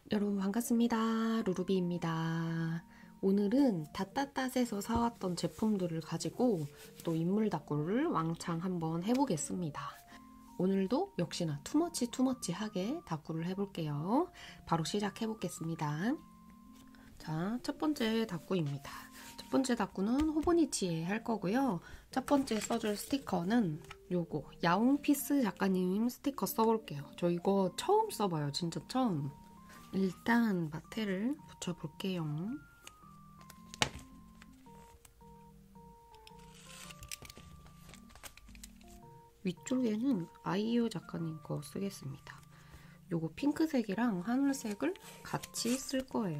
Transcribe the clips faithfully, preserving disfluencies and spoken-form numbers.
여러분 반갑습니다. 루루비입니다. 오늘은 닷닷닷에서 사왔던 제품들을 가지고 또 인물 다꾸를 왕창 한번 해보겠습니다. 오늘도 역시나 투머치 투머치하게 다꾸를 해볼게요. 바로 시작해보겠습니다. 자, 첫 번째 다꾸입니다. 첫 번째 다꾸는 호보니치에 할 거고요. 첫 번째 써줄 스티커는 요거 야옹피스 작가님 스티커 써볼게요. 저 이거 처음 써봐요. 진짜 처음. 일단 마테를 붙여볼게요. 위쪽에는 아이유 작가님 거 쓰겠습니다. 요거 핑크색이랑 하늘색을 같이 쓸 거예요.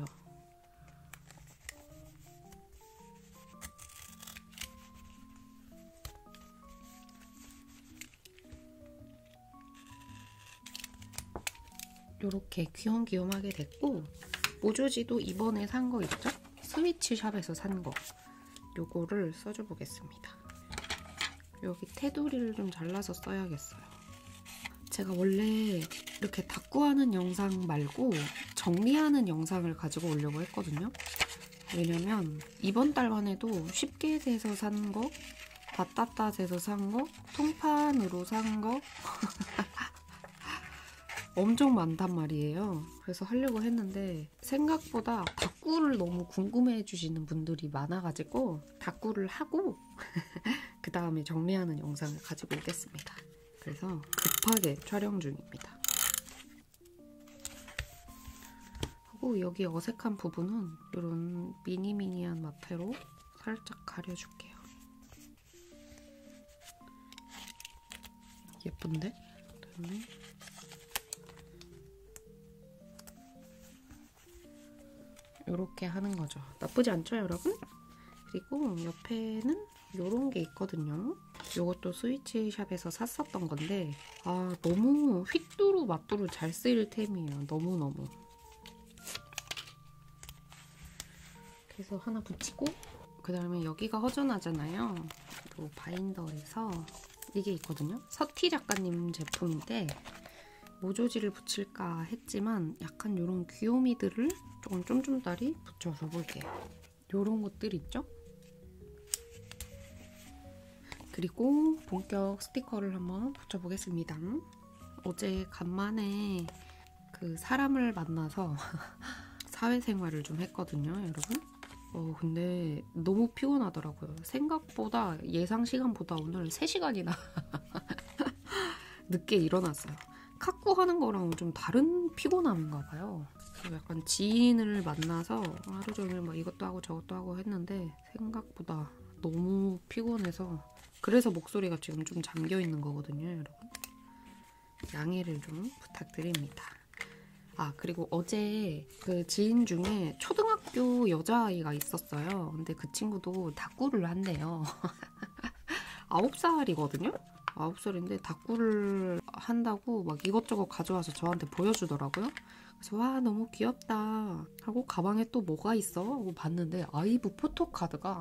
요렇게 귀염귀염하게 됐고, 모조지도 이번에 산 거 있죠? 스위치샵에서 산 거. 요거를 써줘 보겠습니다. 여기 테두리를 좀 잘라서 써야겠어요. 제가 원래 이렇게 다꾸하는 영상 말고 정리하는 영상을 가지고 오려고 했거든요. 왜냐면 이번 달만 해도 쉽게에서 산 거, 닷닷닷에서 산 거, 통판으로 산 거 엄청 많단 말이에요. 그래서 하려고 했는데 생각보다 다꾸를 너무 궁금해 해주시는 분들이 많아가지고 다꾸를 하고 그 다음에 정리하는 영상을 가지고 오겠습니다. 그래서 급하게 촬영 중입니다. 하고 여기 어색한 부분은 이런 미니미니한 마테로 살짝 가려줄게요. 예쁜데? 그다음에 이렇게 하는 거죠. 나쁘지 않죠, 여러분? 그리고 옆에는 이런 게 있거든요. 이것도 스위치샵에서 샀었던 건데 아 너무 휘뚜루 마뚜루 잘 쓰일 템이에요. 너무너무. 그래서 하나 붙이고 그 다음에 여기가 허전하잖아요. 또 바인더에서 이게 있거든요. 서티 작가님 제품인데 모조지를 붙일까 했지만 약간 이런 귀요미들을 조금 쫌쫌다리 붙여서 볼게요. 이런 것들 있죠? 그리고 본격 스티커를 한번 붙여보겠습니다. 어제 간만에 그 사람을 만나서 사회생활을 좀 했거든요, 여러분. 어, 근데 너무 피곤하더라고요. 생각보다 예상 시간보다 오늘 세 시간이나 늦게 일어났어요. 카쿠 하는 거랑 좀 다른 피곤함인가 봐요. 그래서 약간 지인을 만나서 하루 종일 막 이것도 하고 저것도 하고 했는데 생각보다 너무 피곤해서 그래서 목소리가 지금 좀 잠겨 있는 거거든요, 여러분. 양해를 좀 부탁드립니다. 아, 그리고 어제 그 지인 중에 초등학교 여자아이가 있었어요. 근데 그 친구도 다꾸를 한대요. 아홉 살이거든요? 아홉 살인데 다꾸를 한다고 막 이것저것 가져와서 저한테 보여주더라고요. 그래서 와 너무 귀엽다 하고 가방에 또 뭐가 있어? 하고 봤는데 아이브 포토카드가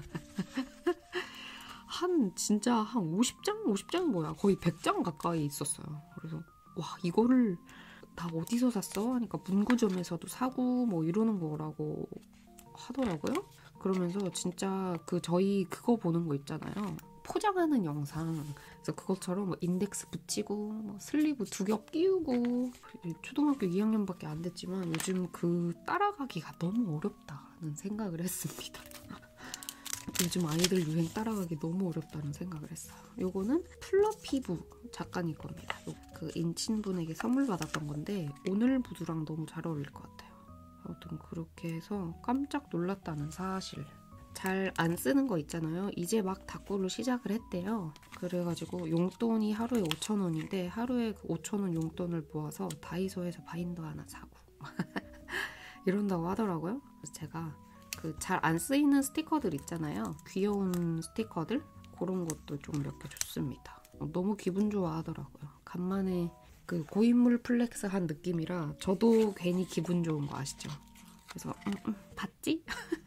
한 진짜 한 오십 장? 오십 장이 뭐야 거의 백 장 가까이 있었어요. 그래서 와 이거를 다 어디서 샀어? 하니까 문구점에서도 사고 뭐 이러는 거라고 하더라고요. 그러면서 진짜 그 저희 그거 보는 거 있잖아요. 포장하는 영상. 그래서 그것처럼 뭐 인덱스 붙이고 뭐 슬리브 두 겹 끼우고 초등학교 이 학년밖에 안 됐지만 요즘 그 따라가기가 너무 어렵다는 생각을 했습니다. 요즘 아이들 유행 따라가기 너무 어렵다는 생각을 했어요. 요거는 플러피부 작가님 겁니다. 그 인친분에게 선물 받았던 건데 오늘 부두랑 너무 잘 어울릴 것 같아요. 아무튼 그렇게 해서 깜짝 놀랐다는 사실. 잘 안 쓰는 거 있잖아요. 이제 막 다꾸를 시작을 했대요. 그래가지고 용돈이 하루에 오천 원인데 하루에 그 오천 원 용돈을 모아서 다이소에서 바인더 하나 사고 이런다고 하더라고요. 그래서 제가 그 잘 안 쓰이는 스티커들 있잖아요. 귀여운 스티커들 그런 것도 좀 몇 개 줬습니다. 너무 기분 좋아하더라고요. 간만에 그 고인물 플렉스 한 느낌이라 저도 괜히 기분 좋은 거 아시죠? 그래서 음, 음, 봤지?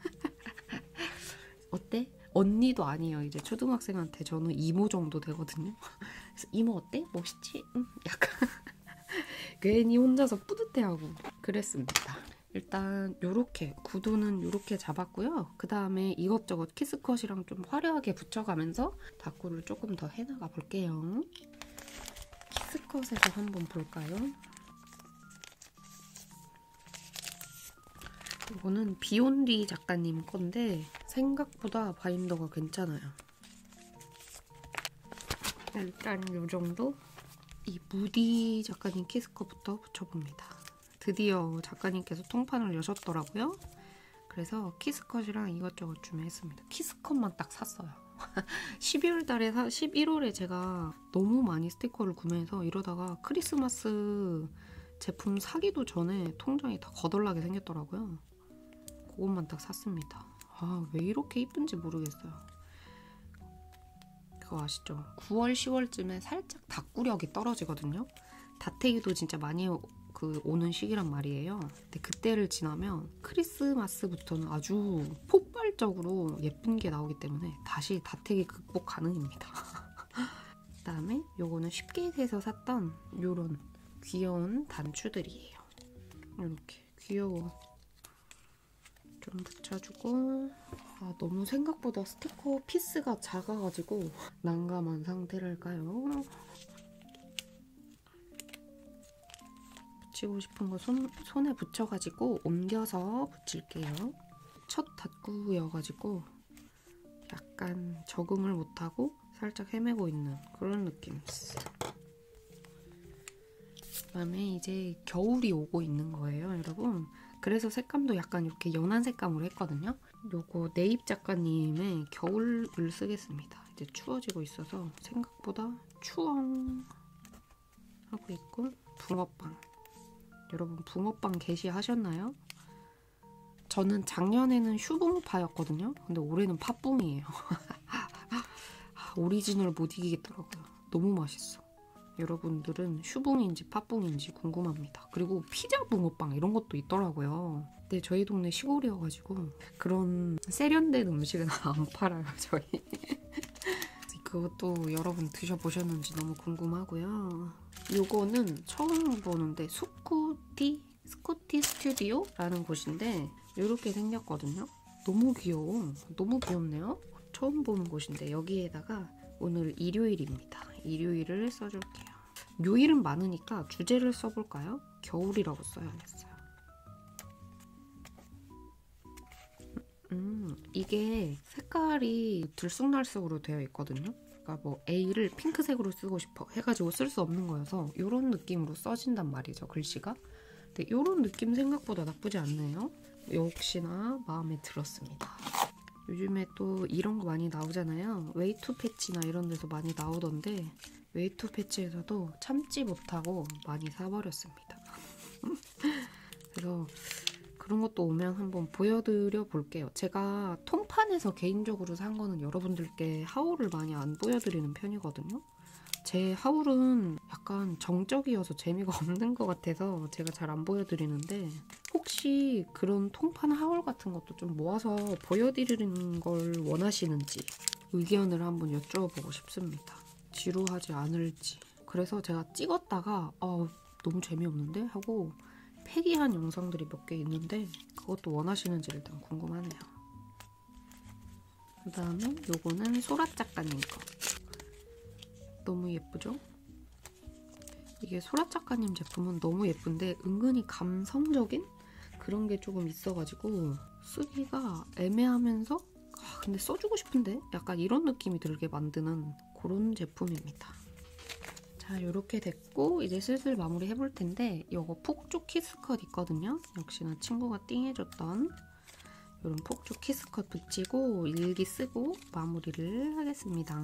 어때? 언니도 아니에요. 이제 초등학생한테 저는 이모 정도 되거든요. 그래서 이모 어때? 멋있지? 응, 약간 괜히 혼자서 뿌듯해하고. 그랬습니다. 일단 요렇게 구두는 요렇게 잡았고요. 그 다음에 이것저것 키스컷이랑 좀 화려하게 붙여가면서 다꾸를 조금 더 해나가 볼게요. 키스컷에서 한번 볼까요? 이거는 비욘디 작가님 건데 생각보다 바인더가 괜찮아요. 일단 요 정도? 이 무디 작가님 키스컷부터 붙여봅니다. 드디어 작가님께서 통판을 여셨더라고요. 그래서 키스컷이랑 이것저것 주문했습니다. 키스컷만 딱 샀어요. 십이월 달에 사, 십일월에 제가 너무 많이 스티커를 구매해서 이러다가 크리스마스 제품 사기도 전에 통장이 다 거덜나게 생겼더라고요. 그것만 딱 샀습니다. 아, 왜 이렇게 이쁜지 모르겠어요. 그거 아시죠? 구월, 시월쯤에 살짝 다꾸력이 떨어지거든요. 다태기도 진짜 많이 그 오는 시기란 말이에요. 근데 그때를 지나면 크리스마스부터는 아주 폭발적으로 예쁜 게 나오기 때문에 다시 다태기 극복 가능입니다. 그다음에 요거는 쉽게에서 샀던 요런 귀여운 단추들이에요. 이렇게 귀여워. 좀 붙여주고, 아, 너무 생각보다 스티커 피스가 작아가지고 난감한 상태랄까요? 붙이고 싶은 거 손, 손에 붙여가지고 옮겨서 붙일게요. 첫 다꾸여가지고 약간 적응을 못하고 살짝 헤매고 있는 그런 느낌. 그다음에 이제 겨울이 오고 있는 거예요, 여러분. 그래서 색감도 약간 이렇게 연한 색감으로 했거든요. 요거 네잎 작가님의 겨울을 쓰겠습니다. 이제 추워지고 있어서 생각보다 추엉 하고 있고, 붕어빵. 여러분 붕어빵 게시하셨나요? 저는 작년에는 슈붕파였거든요. 근데 올해는 팥붕이에요. 오리지널 못 이기겠더라고요. 너무 맛있어. 여러분들은 슈붕인지 팥붕인지 궁금합니다. 그리고 피자 붕어빵 이런 것도 있더라고요. 근데 저희 동네 시골이어가지고 그런 세련된 음식은 안 팔아요, 저희. 그것도 여러분 드셔보셨는지 너무 궁금하고요. 이거는 처음 보는데 스쿠티? 스쿠티 스튜디오라는 곳인데 이렇게 생겼거든요. 너무 귀여워. 너무 귀엽네요. 처음 보는 곳인데 여기에다가 오늘 일요일입니다. 일요일을 써줄게요. 요일은 많으니까 주제를 써볼까요? 겨울이라고 써야겠어요. 음, 이게 색깔이 들쑥날쑥으로 되어 있거든요. 그러니까 뭐 A를 핑크색으로 쓰고 싶어 해가지고 쓸 수 없는 거여서 이런 느낌으로 써진단 말이죠, 글씨가. 근데 이런 느낌 생각보다 나쁘지 않네요. 역시나 마음에 들었습니다. 요즘에 또 이런 거 많이 나오잖아요. 웨이투 패치나 이런 데서 많이 나오던데 웨이투 패치에서도 참지 못하고 많이 사버렸습니다. 그래서 그런 것도 오면 한번 보여드려 볼게요. 제가 통판에서 개인적으로 산 거는 여러분들께 하울을 많이 안 보여드리는 편이거든요. 제 하울은 약간 정적이어서 재미가 없는 것 같아서 제가 잘 안 보여드리는데 혹시 그런 통판 하울 같은 것도 좀 모아서 보여드리는 걸 원하시는지 의견을 한번 여쭤보고 싶습니다. 지루하지 않을지. 그래서 제가 찍었다가 어, 너무 재미없는데? 하고 폐기한 영상들이 몇 개 있는데 그것도 원하시는지 일단 궁금하네요. 그 다음에 요거는 소라 작가님 거. 너무 예쁘죠? 이게 소라 작가님 제품은 너무 예쁜데 은근히 감성적인 그런 게 조금 있어가지고 쓰기가 애매하면서 아, 근데 써주고 싶은데? 약간 이런 느낌이 들게 만드는 그런 제품입니다. 자, 이렇게 됐고 이제 슬슬 마무리 해볼 텐데 이거 폭죽 키스컷 있거든요. 역시나 친구가 띵해줬던 이런 폭죽 키스컷 붙이고 일기 쓰고 마무리를 하겠습니다.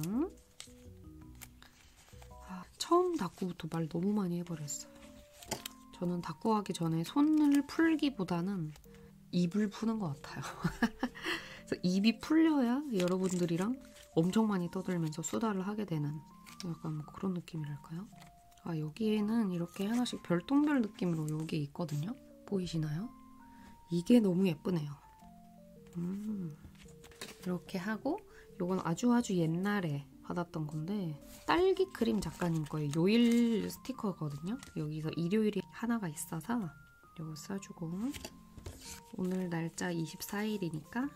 아, 처음 다꾸부터 말 너무 많이 해버렸어요. 저는 다꾸하기 전에 손을 풀기보다는 입을 푸는 것 같아요. 그래서 입이 풀려야 여러분들이랑 엄청 많이 떠들면서 수다를 하게 되는 약간 뭐 그런 느낌이랄까요? 아, 여기에는 이렇게 하나씩 별똥별 느낌으로 여기 있거든요? 보이시나요? 이게 너무 예쁘네요. 음, 이렇게 하고 이건 아주 아주 옛날에 받았던 건데 딸기 크림 작가님 거의 요일 스티커거든요. 여기서 일요일이 하나가 있어서 요거 써주고, 오늘 날짜 이십사 일이니까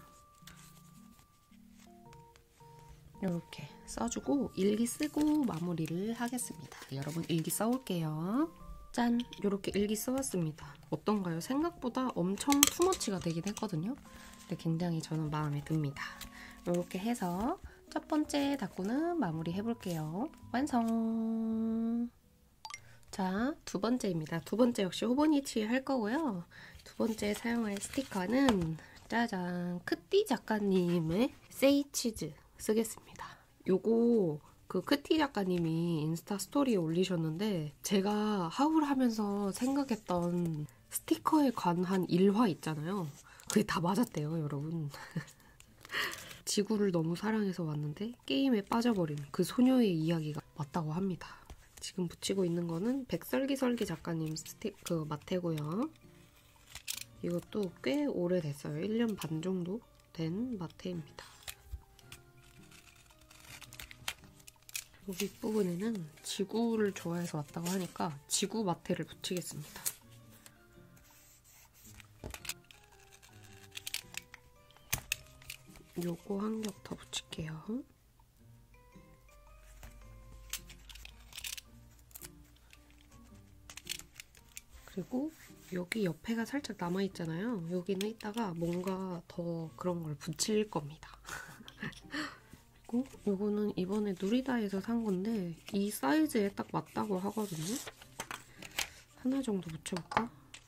이렇게 써주고 일기 쓰고 마무리를 하겠습니다. 여러분 일기 써올게요. 짠! 이렇게 일기 써왔습니다. 어떤가요? 생각보다 엄청 투머치가 되긴 했거든요. 근데 굉장히 저는 마음에 듭니다. 이렇게 해서 첫 번째 닦고는 마무리 해볼게요. 완성! 자, 두 번째입니다. 두 번째 역시 호버니치 할 거고요. 두 번째 사용할 스티커는 짜잔! 크띠 작가님의 세이치즈 쓰겠습니다. 요거 그 크티 작가님이 인스타 스토리에 올리셨는데 제가 하울 하면서 생각했던 스티커에 관한 일화 있잖아요. 그게 다 맞았대요, 여러분. 지구를 너무 사랑해서 왔는데 게임에 빠져버린 그 소녀의 이야기가 맞다고 합니다. 지금 붙이고 있는 거는 백설기설기 작가님 스티 그 마테고요. 이것도 꽤 오래됐어요. 일 년 반 정도 된 마테입니다. 이 윗부분에는 지구를 좋아해서 왔다고 하니까 지구 마테를 붙이겠습니다. 요거 한 겹 더 붙일게요. 그리고 여기 옆에가 살짝 남아있잖아요. 여기는 이따가 뭔가 더 그런 걸 붙일 겁니다. 그리고 요거는 이번에 누리다에서 산 건데 이 사이즈에 딱 맞다고 하거든요. 하나 정도 붙여볼까?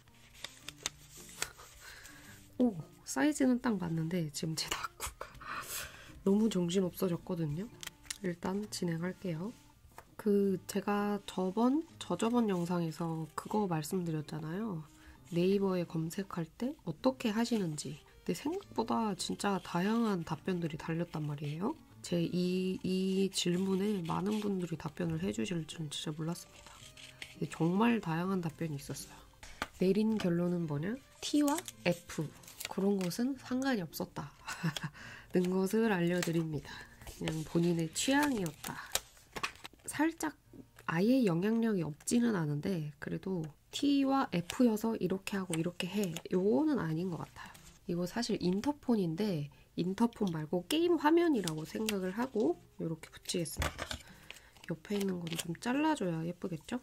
오! 사이즈는 딱 맞는데 지금 제 닭구가 너무 정신 없어졌거든요. 일단 진행할게요. 그 제가 저번, 저저번 영상에서 그거 말씀드렸잖아요. 네이버에 검색할 때 어떻게 하시는지. 근데 생각보다 진짜 다양한 답변들이 달렸단 말이에요. 제 이 이 질문에 많은 분들이 답변을 해주실 줄은 진짜 몰랐습니다. 정말 다양한 답변이 있었어요. 내린 결론은 뭐냐? T와 F 그런 것은 상관이 없었다 는 것을 알려드립니다. 그냥 본인의 취향이었다. 살짝 아예 영향력이 없지는 않은데 그래도 T와 F여서 이렇게 하고 이렇게 해 요거는 아닌 것 같아요. 이거 사실 인터폰인데 인터폰 말고 게임 화면이라고 생각을 하고 이렇게 붙이겠습니다. 옆에 있는 건 좀 잘라줘야 예쁘겠죠?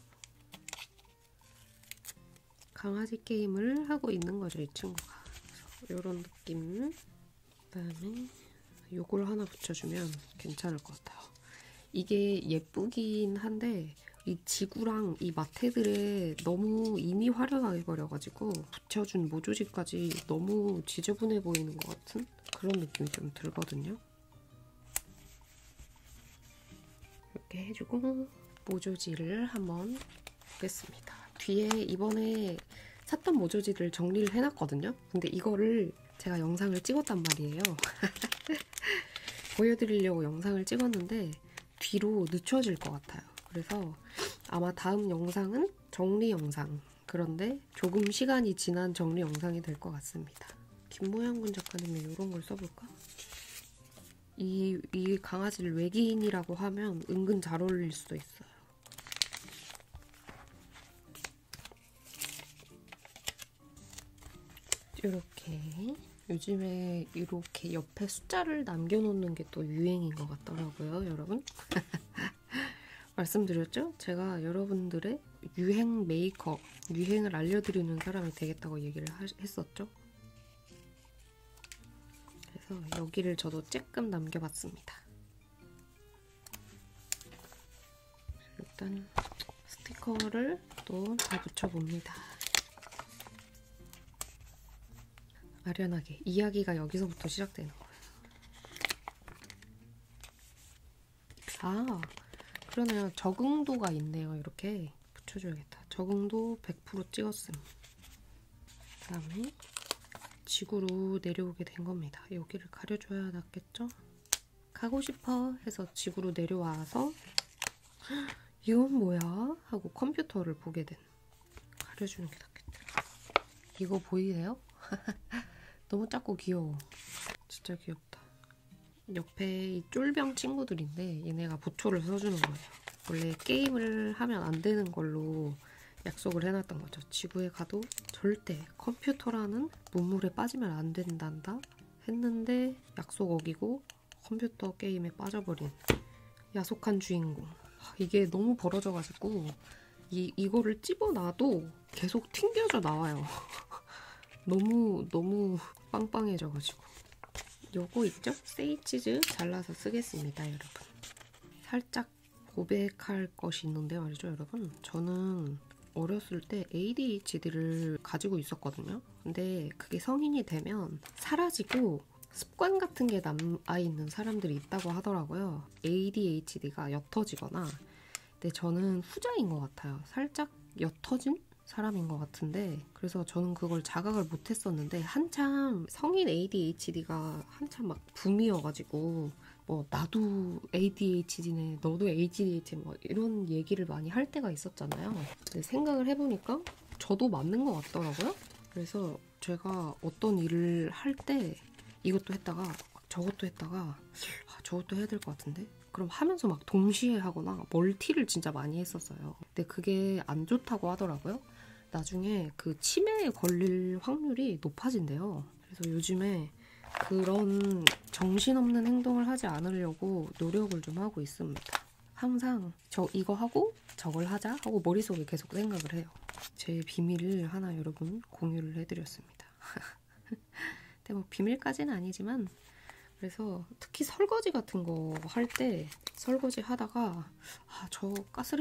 강아지 게임을 하고 있는 거죠, 이 친구가. 이런 느낌. 그다음에 요걸 하나 붙여주면 괜찮을 것 같아요. 이게 예쁘긴 한데 이 지구랑 이 마테들에 너무 이미 화려하게 그려가지고 붙여준 모조지까지 너무 지저분해 보이는 것 같은 그런 느낌이 좀 들거든요. 이렇게 해주고 모조지를 한번 보겠습니다. 뒤에 이번에 샀던 모조지를 정리를 해놨거든요. 근데 이거를 제가 영상을 찍었단 말이에요. 보여드리려고 영상을 찍었는데 뒤로 늦춰질 것 같아요. 그래서 아마 다음 영상은 정리 영상. 그런데 조금 시간이 지난 정리 영상이 될 것 같습니다. 김모양군 작가님의 이런 걸 써볼까? 이, 이 강아지를 외계인이라고 하면 은근 잘 어울릴 수도 있어요. 이렇게 요즘에 이렇게 옆에 숫자를 남겨놓는 게 또 유행인 것 같더라고요, 여러분. 말씀드렸죠? 제가 여러분들의 유행 메이커, 유행을 알려드리는 사람이 되겠다고 얘기를 하, 했었죠. 그래서 여기를 저도 쬐끔 남겨봤습니다. 일단 스티커를 또 다 붙여봅니다. 아련하게. 이야기가 여기서부터 시작되는 거예요. 아, 그러네요. 적응도가 있네요. 이렇게 붙여줘야겠다. 적응도 백 퍼센트 찍었음. 그 다음에 지구로 내려오게 된 겁니다. 여기를 가려줘야 낫겠죠? 가고 싶어 해서 지구로 내려와서 이건 뭐야? 하고 컴퓨터를 보게 된. 가려주는 게 낫겠다. 이거 보이세요? 너무 작고 귀여워. 진짜 귀엽다. 옆에 이 쫄병 친구들인데 얘네가 보초를 써주는 거예요. 원래 게임을 하면 안 되는 걸로 약속을 해놨던 거죠. 지구에 가도 절대 컴퓨터라는 문물에 빠지면 안 된단다 했는데 약속 어기고 컴퓨터 게임에 빠져버린 야속한 주인공. 이게 너무 벌어져가지고 이, 이거를 찝어놔도 계속 튕겨져 나와요. 너무 너무 빵빵해져가지고. 요거 있죠? 세이치즈 잘라서 쓰겠습니다, 여러분. 살짝 고백할 것이 있는데 말이죠, 여러분. 저는 어렸을 때 에이디에이치디를 가지고 있었거든요. 근데 그게 성인이 되면 사라지고 습관 같은 게 남아있는 사람들이 있다고 하더라고요. 에이디에이치디가 옅어지거나. 근데 저는 후자인 것 같아요. 살짝 옅어진 사람인 것 같은데, 그래서 저는 그걸 자각을 못했었는데 한참 성인 에이디에이치디가 한참 막 붐이어가지고 뭐 나도 에이디에이치디네, 너도 에이디에이치디 뭐 이런 얘기를 많이 할 때가 있었잖아요. 근데 생각을 해보니까 저도 맞는 것 같더라고요. 그래서 제가 어떤 일을 할 때 이것도 했다가 저것도 했다가 아, 저것도 해야 될 것 같은데? 그럼 하면서 막 동시에 하거나 멀티를 진짜 많이 했었어요. 근데 그게 안 좋다고 하더라고요. 나중에 그 치매에 걸릴 확률이 높아진대요. 그래서 요즘에 그런 정신없는 행동을 하지 않으려고 노력을 좀 하고 있습니다. 항상 저 이거 하고 저걸 하자 하고 머릿속에 계속 생각을 해요. 제 비밀을 하나 여러분 공유를 해드렸습니다. 근데 뭐 비밀까지는 아니지만, 그래서 특히 설거지 같은 거 할 때 설거지 하다가 아, 저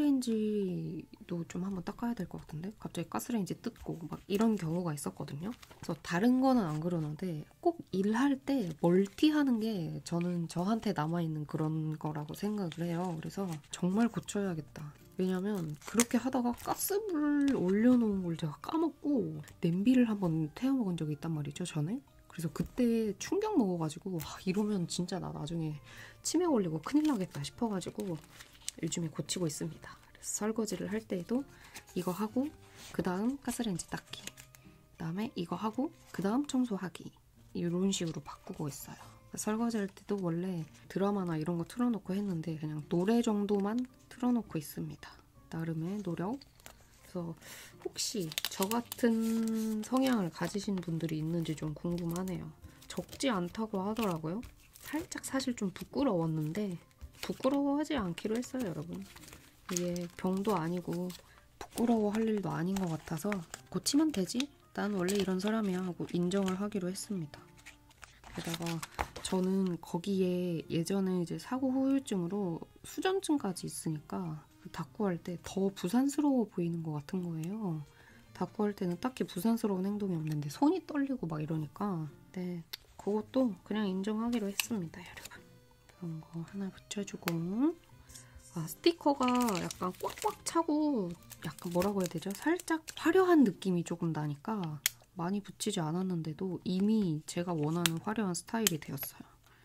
가스레인지도 좀 한번 닦아야 될 것 같은데 갑자기 가스레인지 뜯고 막 이런 경우가 있었거든요. 그래서 다른 거는 안 그러는데 꼭 일할 때 멀티하는 게 저는 저한테 남아있는 그런 거라고 생각을 해요. 그래서 정말 고쳐야겠다. 왜냐면 그렇게 하다가 가스불 올려놓은 걸 제가 까먹고 냄비를 한번 태워먹은 적이 있단 말이죠, 전에. 그래서 그때 충격 먹어가지고 와, 이러면 진짜 나 나중에 치매 걸리고 큰일 나겠다 싶어가지고 요즘에 고치고 있습니다. 그래서 설거지를 할 때에도 이거 하고 그 다음 가스레인지 닦기, 그 다음에 이거 하고 그 다음 청소하기, 이런 식으로 바꾸고 있어요. 설거지 할 때도 원래 드라마나 이런 거 틀어놓고 했는데 그냥 노래 정도만 틀어놓고 있습니다. 나름의 노력. 그래서 혹시 저 같은 성향을 가지신 분들이 있는지 좀 궁금하네요. 적지 않다고 하더라고요. 살짝 사실 좀 부끄러웠는데 부끄러워하지 않기로 했어요, 여러분. 이게 병도 아니고 부끄러워할 일도 아닌 것 같아서 고치면 되지? 난 원래 이런 사람이야 하고 인정을 하기로 했습니다. 게다가 저는 거기에 예전에 이제 사고 후유증으로 수전증까지 있으니까 닦고 할 때 더 부산스러워 보이는 것 같은 거예요. 닦고 할 때는 딱히 부산스러운 행동이 없는데 손이 떨리고 막 이러니까. 네, 그것도 그냥 인정하기로 했습니다, 여러분. 그런 거 하나 붙여주고. 아, 스티커가 약간 꽉꽉 차고 약간 뭐라고 해야 되죠? 살짝 화려한 느낌이 조금 나니까 많이 붙이지 않았는데도 이미 제가 원하는 화려한 스타일이 되었어요.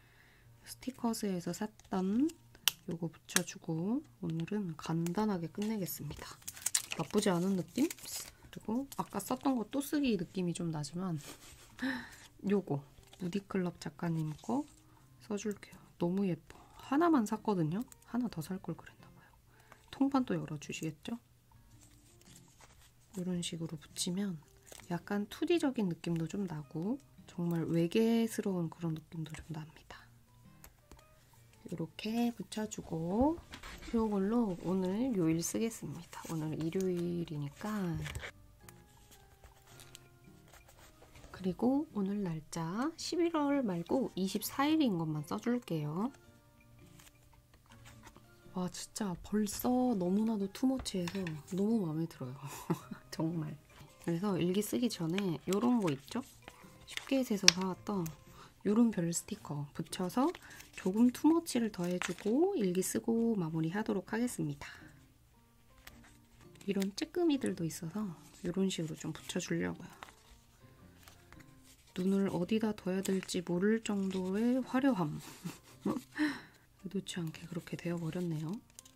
스티커스에서 샀던 요거 붙여주고 오늘은 간단하게 끝내겠습니다. 나쁘지 않은 느낌? 그리고 아까 썼던 거 또 쓰기 느낌이 좀 나지만 요거 무디클럽 작가님 거 써줄게요. 너무 예뻐. 하나만 샀거든요. 하나 더 살 걸 그랬나봐요. 통판 또 열어주시겠죠? 이런 식으로 붙이면 약간 투디적인 느낌도 좀 나고 정말 외계스러운 그런 느낌도 좀 납니다. 이렇게 붙여주고 이걸로 오늘 요일 쓰겠습니다. 오늘 일요일이니까. 그리고 오늘 날짜 십일월 말고 이십사일인 것만 써줄게요. 와, 진짜 벌써 너무나도 투머치해서 너무 마음에 들어요. 정말. 그래서 일기 쓰기 전에 이런 거 있죠? 쉽게에서 사왔던 이런 별 스티커 붙여서 조금 투머치를 더해주고 일기 쓰고 마무리하도록 하겠습니다. 이런 쬐끄미들도 있어서 이런 식으로 좀 붙여주려고요. 눈을 어디다 둬야 될지 모를 정도의 화려함. 의도치 않게 그렇게 되어버렸네요.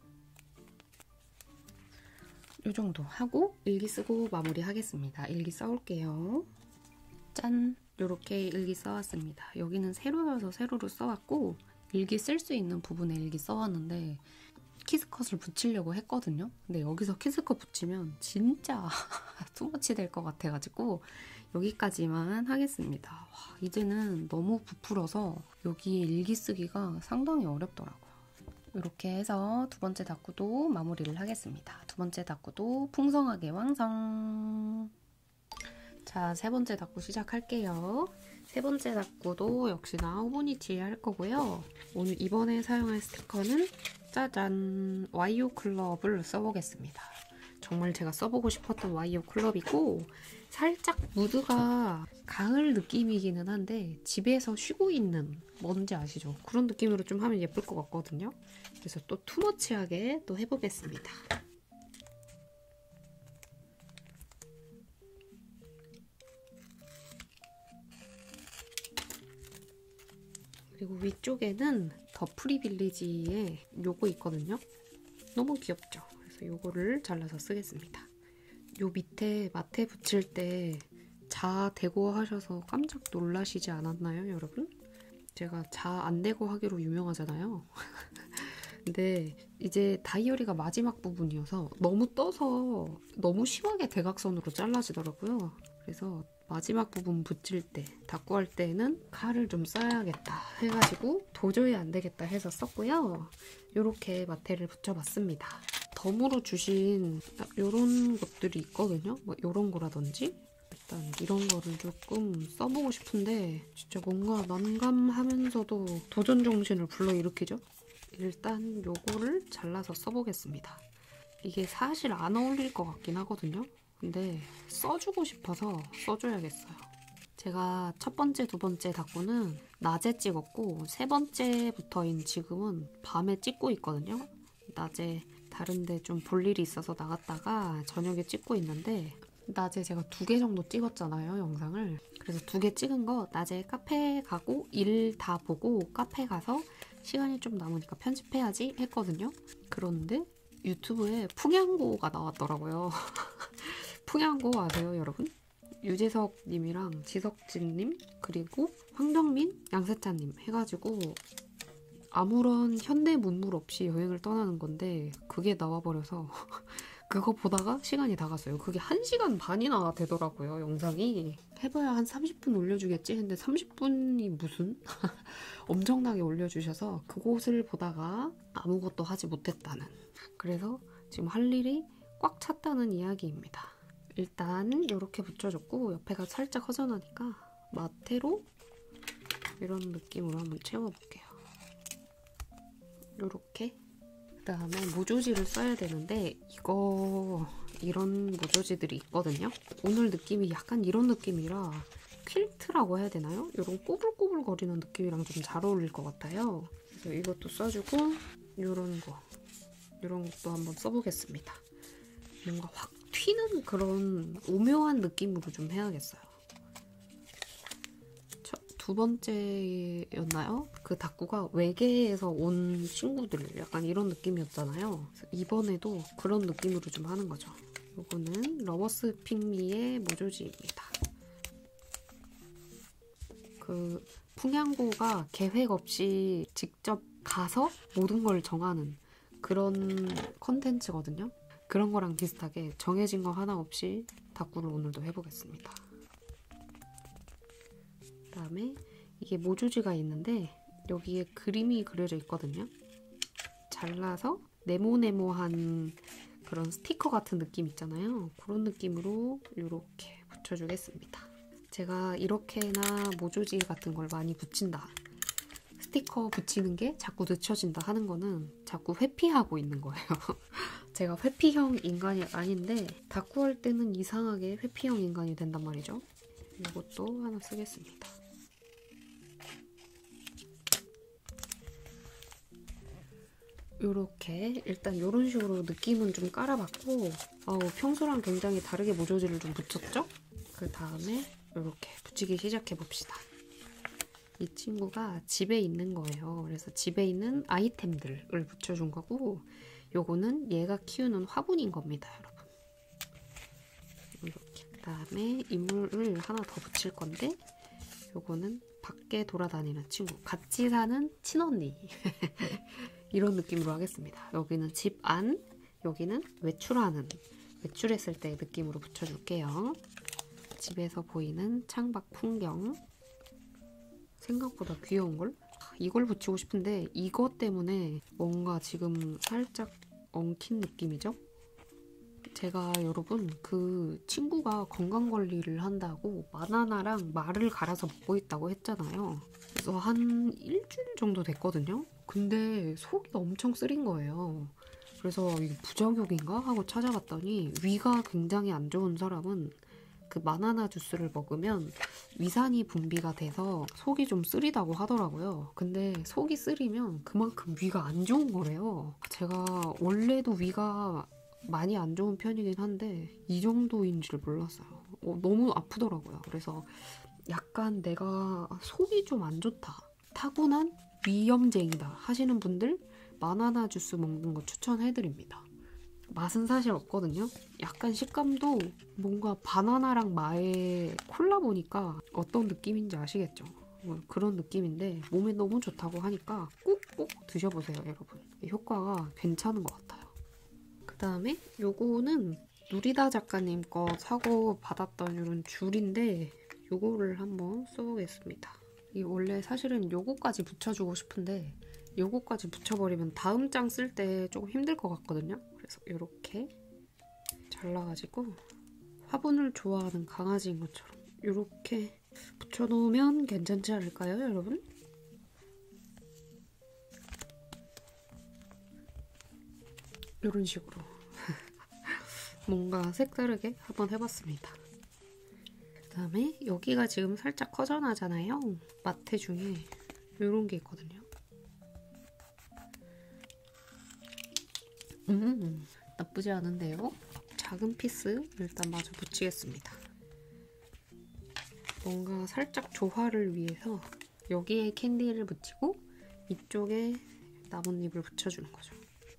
이 정도 하고 일기 쓰고 마무리하겠습니다. 일기 써올게요. 짠! 이렇게 일기 써왔습니다. 여기는 세로여서 세로로 써왔고 일기 쓸 수 있는 부분에 일기 써왔는데 키스컷을 붙이려고 했거든요. 근데 여기서 키스컷 붙이면 진짜 투머치 될 것 같아가지고 여기까지만 하겠습니다. 와, 이제는 너무 부풀어서 여기 일기 쓰기가 상당히 어렵더라고요. 이렇게 해서 두 번째 다꾸도 마무리를 하겠습니다. 두 번째 다꾸도 풍성하게 완성! 자, 세 번째 다꾸 시작할게요. 세 번째 다꾸도 역시나 호보니티에 할 거고요. 오늘 이번에 사용할 스티커는 짜잔! 와이오 클럽을 써보겠습니다. 정말 제가 써보고 싶었던 와이오 클럽이고 살짝 무드가 가을 느낌이기는 한데 집에서 쉬고 있는, 뭔지 아시죠? 그런 느낌으로 좀 하면 예쁠 것 같거든요. 그래서 또 투머치하게 또 해보겠습니다. 그리고 위쪽에는 더 프리빌리지의 요거 있거든요. 너무 귀엽죠? 그래서 요거를 잘라서 쓰겠습니다. 요 밑에 마테 붙일 때 자 대고 하셔서 깜짝 놀라시지 않았나요, 여러분? 제가 자 안 대고 하기로 유명하잖아요. 근데 이제 다이어리가 마지막 부분이어서 너무 떠서 너무 심하게 대각선으로 잘라지더라고요. 그래서 마지막 부분 붙일 때, 다꾸 할 때는 칼을 좀 써야겠다 해가지고 도저히 안 되겠다 해서 썼고요. 이렇게 마테를 붙여봤습니다. 덤으로 주신 이런 것들이 있거든요. 뭐 이런 거라든지 일단 이런 거를 조금 써보고 싶은데 진짜 뭔가 난감하면서도 도전 정신을 불러일으키죠. 일단 요거를 잘라서 써보겠습니다. 이게 사실 안 어울릴 것 같긴 하거든요. 근데 써주고 싶어서 써줘야겠어요. 제가 첫 번째, 두 번째 다꾸는 낮에 찍었고 세 번째부터인 지금은 밤에 찍고 있거든요. 낮에 다른데 좀 볼 일이 있어서 나갔다가 저녁에 찍고 있는데 낮에 제가 두 개 정도 찍었잖아요, 영상을. 그래서 두 개 찍은 거 낮에 카페 가고 일 다 보고 카페 가서 시간이 좀 남으니까 편집해야지 했거든요. 그런데 유튜브에 풍양고가 나왔더라고요. 풍양고 아세요, 여러분? 유재석 님이랑 지석진 님 그리고 황정민, 양세찬 님 해가지고 아무런 현대 문물 없이 여행을 떠나는 건데 그게 나와버려서 그거 보다가 시간이 다 갔어요. 그게 한 시간 반이나 되더라고요, 영상이. 해봐야 한 삼십 분 올려주겠지 했는데 삼십 분이 무슨? 엄청나게 올려주셔서 그곳을 보다가 아무것도 하지 못했다는. 그래서 지금 할 일이 꽉 찼다는 이야기입니다. 일단 이렇게 붙여줬고 옆에가 살짝 허전하니까 마테로 이런 느낌으로 한번 채워볼게요. 이렇게. 그 다음에 모조지를 써야 되는데 이거 이런 모조지들이 있거든요. 오늘 느낌이 약간 이런 느낌이라 퀼트라고 해야 되나요? 이런 꼬불꼬불 거리는 느낌이랑 좀 잘 어울릴 것 같아요. 그래서 이것도 써주고 이런 거 이런 것도 한번 써보겠습니다. 뭔가 확 튀는 그런 오묘한 느낌으로 좀 해야겠어요. 두 번째였나요? 그 다꾸가 외계에서 온 친구들 약간 이런 느낌이었잖아요. 그래서 이번에도 그런 느낌으로 좀 하는 거죠. 이거는 러버스 핑미의 모조지입니다. 그 풍양고가 계획 없이 직접 가서 모든 걸 정하는 그런 컨텐츠거든요. 그런 거랑 비슷하게 정해진 거 하나 없이 다꾸를 오늘도 해보겠습니다. 그다음에 이게 모조지가 있는데 여기에 그림이 그려져 있거든요. 잘라서 네모네모한 그런 스티커 같은 느낌 있잖아요. 그런 느낌으로 이렇게 붙여주겠습니다. 제가 이렇게나 모조지 같은 걸 많이 붙인다, 스티커 붙이는 게 자꾸 늦춰진다 하는 거는 자꾸 회피하고 있는 거예요. 제가 회피형 인간이 아닌데 다꾸 할 때는 이상하게 회피형 인간이 된단 말이죠. 이것도 하나 쓰겠습니다. 요렇게 일단 요런 식으로 느낌은 좀 깔아봤고 어우, 평소랑 굉장히 다르게 모조지를 좀 붙였죠? 그 다음에 요렇게 붙이기 시작해봅시다. 이 친구가 집에 있는 거예요. 그래서 집에 있는 아이템들을 붙여준 거고 요거는 얘가 키우는 화분인 겁니다, 여러분. 이렇게. 그 다음에 인물을 하나 더 붙일 건데 요거는 밖에 돌아다니는 친구, 같이 사는 친언니. 이런 느낌으로 하겠습니다. 여기는 집 안, 여기는 외출하는, 외출했을 때 느낌으로 붙여줄게요. 집에서 보이는 창밖 풍경. 생각보다 귀여운걸? 이걸 붙이고 싶은데 이것 때문에 뭔가 지금 살짝 엉킨 느낌이죠? 제가 여러분 그 친구가 건강관리를 한다고 바나나랑 말을 갈아서 먹고 있다고 했잖아요. 그래서 한 일주일 정도 됐거든요. 근데 속이 엄청 쓰린 거예요. 그래서 이게 부작용인가 하고 찾아봤더니 위가 굉장히 안 좋은 사람은 그 바나나 주스를 먹으면 위산이 분비가 돼서 속이 좀 쓰리다고 하더라고요. 근데 속이 쓰리면 그만큼 위가 안 좋은 거래요. 제가 원래도 위가 많이 안 좋은 편이긴 한데 이 정도인 줄 몰랐어요. 어, 너무 아프더라고요. 그래서 약간 내가 속이 좀 안 좋다, 타고난 위염쟁이다 하시는 분들 바나나 주스 먹는 거 추천해드립니다. 맛은 사실 없거든요. 약간 식감도 뭔가 바나나랑 마의 콜라보니까 어떤 느낌인지 아시겠죠? 뭐 그런 느낌인데 몸에 너무 좋다고 하니까 꼭꼭 드셔보세요, 여러분. 효과가 괜찮은 것 같아요. 그 다음에 요거는 누리다 작가님 거 사고 받았던 이런 줄인데 요거를 한번 써보겠습니다. 이 원래 사실은 요거까지 붙여주고 싶은데 요거까지 붙여버리면 다음 장 쓸 때 조금 힘들 것 같거든요. 그래서 이렇게 잘라가지고 화분을 좋아하는 강아지인 것처럼 이렇게 붙여놓으면 괜찮지 않을까요, 여러분? 이런 식으로 뭔가 색다르게 한번 해봤습니다. 그 다음에 여기가 지금 살짝 커져나잖아요. 마테 중에 이런 게 있거든요. 음, 나쁘지 않은데요? 작은 피스 일단 마저 붙이겠습니다. 뭔가 살짝 조화를 위해서 여기에 캔디를 붙이고 이쪽에 나뭇잎을 붙여주는 거죠.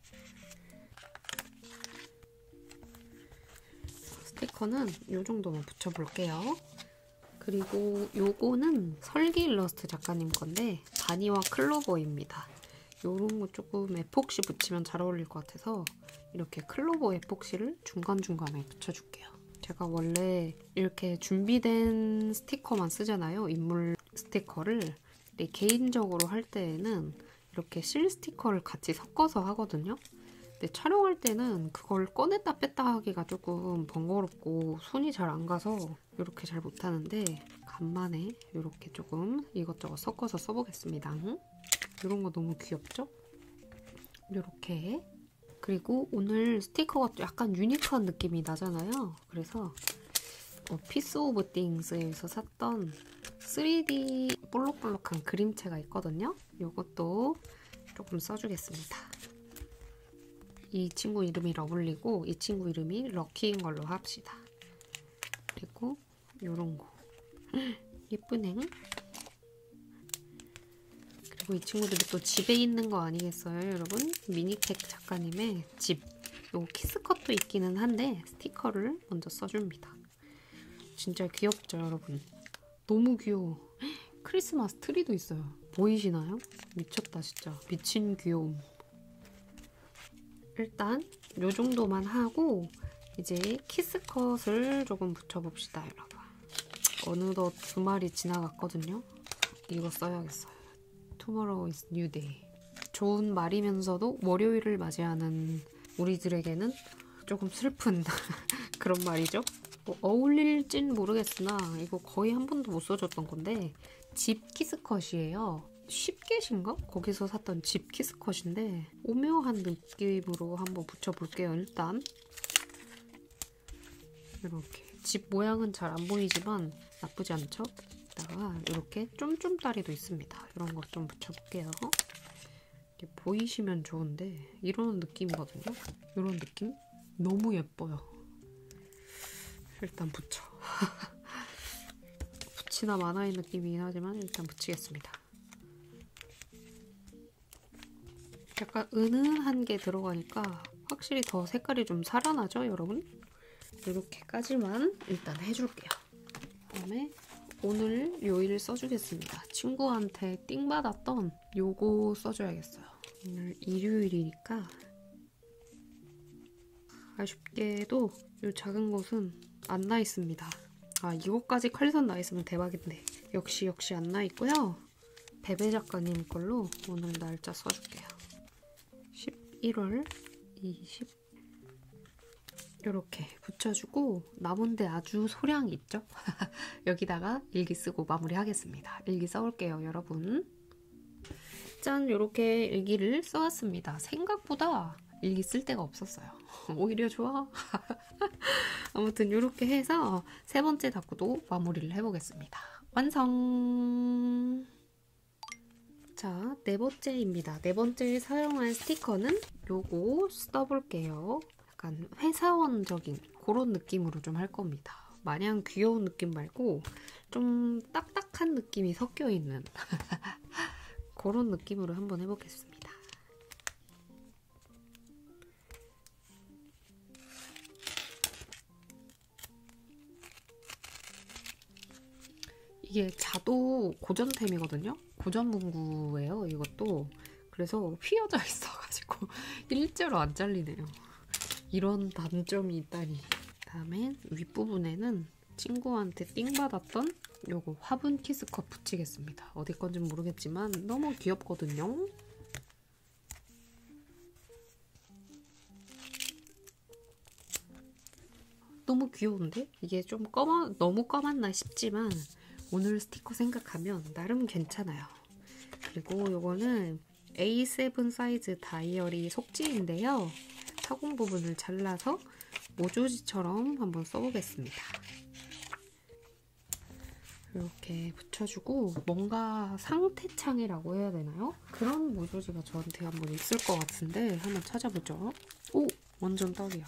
스티커는 이 정도만 붙여볼게요. 그리고 요거는 설기 일러스트 작가님 건데 다니와 클로버입니다. 요런 거 조금 에폭시 붙이면 잘 어울릴 것 같아서 이렇게 클로버 에폭시를 중간중간에 붙여줄게요. 제가 원래 이렇게 준비된 스티커만 쓰잖아요. 인물 스티커를. 근데 개인적으로 할 때에는 이렇게 실 스티커를 같이 섞어서 하거든요. 근데 촬영할 때는 그걸 꺼냈다 뺐다 하기가 조금 번거롭고 손이 잘 안 가서 이렇게 잘 못하는데 간만에 이렇게 조금 이것저것 섞어서 써보겠습니다. 이런 거 너무 귀엽죠? 이렇게. 그리고 오늘 스티커가 약간 유니크한 느낌이 나잖아요. 그래서 어, 피스 오브 띵스에서 샀던 쓰리디 볼록볼록한 그림체가 있거든요. 이것도 조금 써주겠습니다. 이 친구 이름이 러블리고 이 친구 이름이 럭키인 걸로 합시다. 그리고 이런 거. 예쁘네. 그리고 이 친구들이 또 집에 있는 거 아니겠어요, 여러분? 미니텍 작가님의 집. 요 키스컷도 있기는 한데 스티커를 먼저 써줍니다. 진짜 귀엽죠, 여러분? 너무 귀여워. 크리스마스 트리도 있어요. 보이시나요? 미쳤다, 진짜. 미친 귀여움. 일단 요 정도만 하고 이제 키스컷을 조금 붙여봅시다, 여러분. 어느덧 주말이 지나갔거든요. 이거 써야겠어요. Tomorrow is new day. 좋은 말이면서도 월요일을 맞이하는 우리들에게는 조금 슬픈 그런 말이죠. 뭐 어울릴진 모르겠으나 이거 거의 한 번도 못 써줬던 건데 집 키스컷이에요. 쉽게신가? 거기서 샀던 집 키스컷인데 오묘한 느낌으로 한번 붙여볼게요. 일단 이렇게 집 모양은 잘 안 보이지만 나쁘지 않죠? 여기다가 이렇게 쫌쫌다리도 있습니다. 이런 거 좀 붙여볼게요. 이렇게 보이시면 좋은데 이런 느낌이거든요. 이런 느낌? 너무 예뻐요. 일단 붙여. 붙이나 마나의 느낌이긴 하지만 일단 붙이겠습니다. 약간 은은한 게 들어가니까 확실히 더 색깔이 좀 살아나죠, 여러분? 이렇게까지만 일단 해줄게요. 그다음에 오늘 요일 써주겠습니다. 친구한테 띵 받았던 요거 써줘야겠어요. 오늘 일요일이니까 아쉽게도 이 작은 것은 안 나 있습니다. 아, 이거까지 컬선 나 있으면 대박인데. 역시 역시 안 나 있고요. 베베 작가님 걸로 오늘 날짜 써줄게요. 십일월 이십 이렇게 붙여주고 남은데 아주 소량이 있죠? 여기다가 일기 쓰고 마무리하겠습니다. 일기 써올게요, 여러분. 짠! 이렇게 일기를 써왔습니다. 생각보다 일기 쓸 데가 없었어요. 오히려 좋아. 아무튼 이렇게 해서 세 번째 다꾸도 마무리를 해보겠습니다. 완성! 자, 네 번째입니다. 네 번째 사용한 스티커는 요거 써볼게요. 약간 회사원적인 그런 느낌으로 좀 할 겁니다. 마냥 귀여운 느낌 말고 좀 딱딱한 느낌이 섞여있는 그런 느낌으로 한번 해보겠습니다. 이게 자도 고전템이거든요? 고전 문구예요, 이것도. 그래서 휘어져 있어가지고 일자로 안 잘리네요. 이런 단점이 있다니. 그다음에 윗부분에는 친구한테 띵 받았던 요거 화분 키스컵 붙이겠습니다. 어디 건지 모르겠지만 너무 귀엽거든요. 너무 귀여운데? 이게 좀 검아, 너무 검았나 싶지만 오늘 스티커 생각하면 나름 괜찮아요. 그리고 요거는 에이 세븐 사이즈 다이어리 속지인데요. 타공 부분을 잘라서 모조지처럼 한번 써보겠습니다. 이렇게 붙여주고 뭔가 상태창이라고 해야 되나요? 그런 모조지가 저한테 한번 있을 것 같은데 한번 찾아보죠. 오! 완전 딱이야.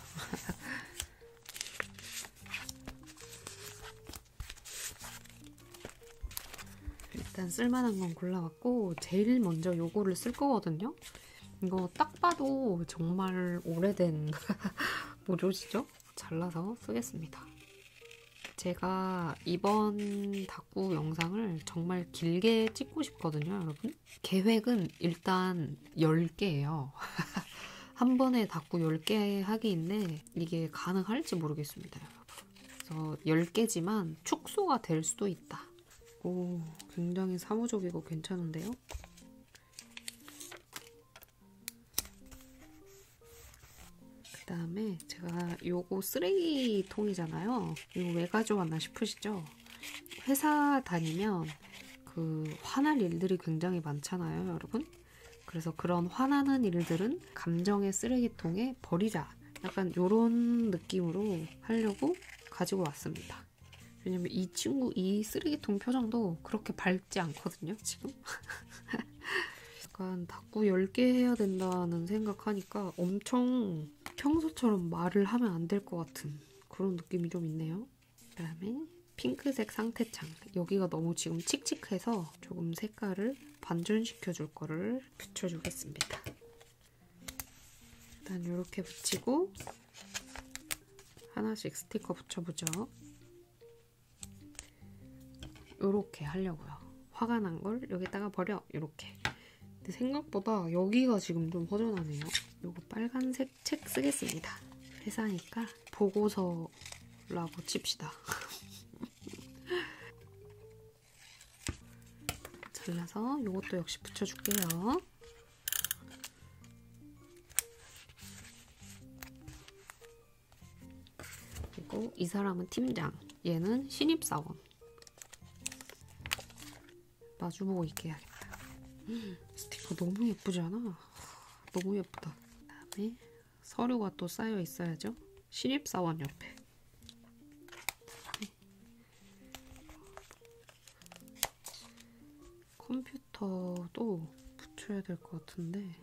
일단 쓸만한 건 골라왔고 제일 먼저 요거를 쓸 거거든요. 이거 딱 봐도 정말 오래된 모조지죠? 잘라서 쓰겠습니다. 제가 이번 다꾸 영상을 정말 길게 찍고 싶거든요, 여러분. 계획은 일단 열 개예요. 한 번에 다꾸 열 개 하기인데 이게 가능할지 모르겠습니다, 여러분. 그래서 열 개지만 축소가 될 수도 있다. 오, 굉장히 사무적이고 괜찮은데요? 그 다음에 제가 요거 쓰레기통이잖아요. 이거 왜 가져왔나 싶으시죠? 회사 다니면 그 화날 일들이 굉장히 많잖아요, 여러분? 그래서 그런 화나는 일들은 감정의 쓰레기통에 버리자. 약간 요런 느낌으로 하려고 가지고 왔습니다. 왜냐면 이 친구, 이 쓰레기통 표정도 그렇게 밝지 않거든요, 지금? 약간 다꾸 열 개 해야 된다는 생각하니까 엄청 평소처럼 말을 하면 안 될 것 같은 그런 느낌이 좀 있네요. 그 다음에 핑크색 상태창. 여기가 너무 지금 칙칙해서 조금 색깔을 반전시켜 줄 거를 붙여주겠습니다. 일단 이렇게 붙이고 하나씩 스티커 붙여보죠. 이렇게 하려고요. 화가 난 걸 여기다가 버려. 이렇게. 근데 생각보다 여기가 지금 좀 허전하네요. 요거 빨간색 책 쓰겠습니다. 회사니까 보고서라고 칩시다. 잘라서 요것도 역시 붙여줄게요. 그리고 이 사람은 팀장, 얘는 신입사원. 마주보고 있게 해야겠다. 스티커 너무 예쁘지 않아? 너무 예쁘다. 그다음에 서류가 또 쌓여 있어야죠. 신입사원 옆에. 컴퓨터도 붙여야 될 것 같은데.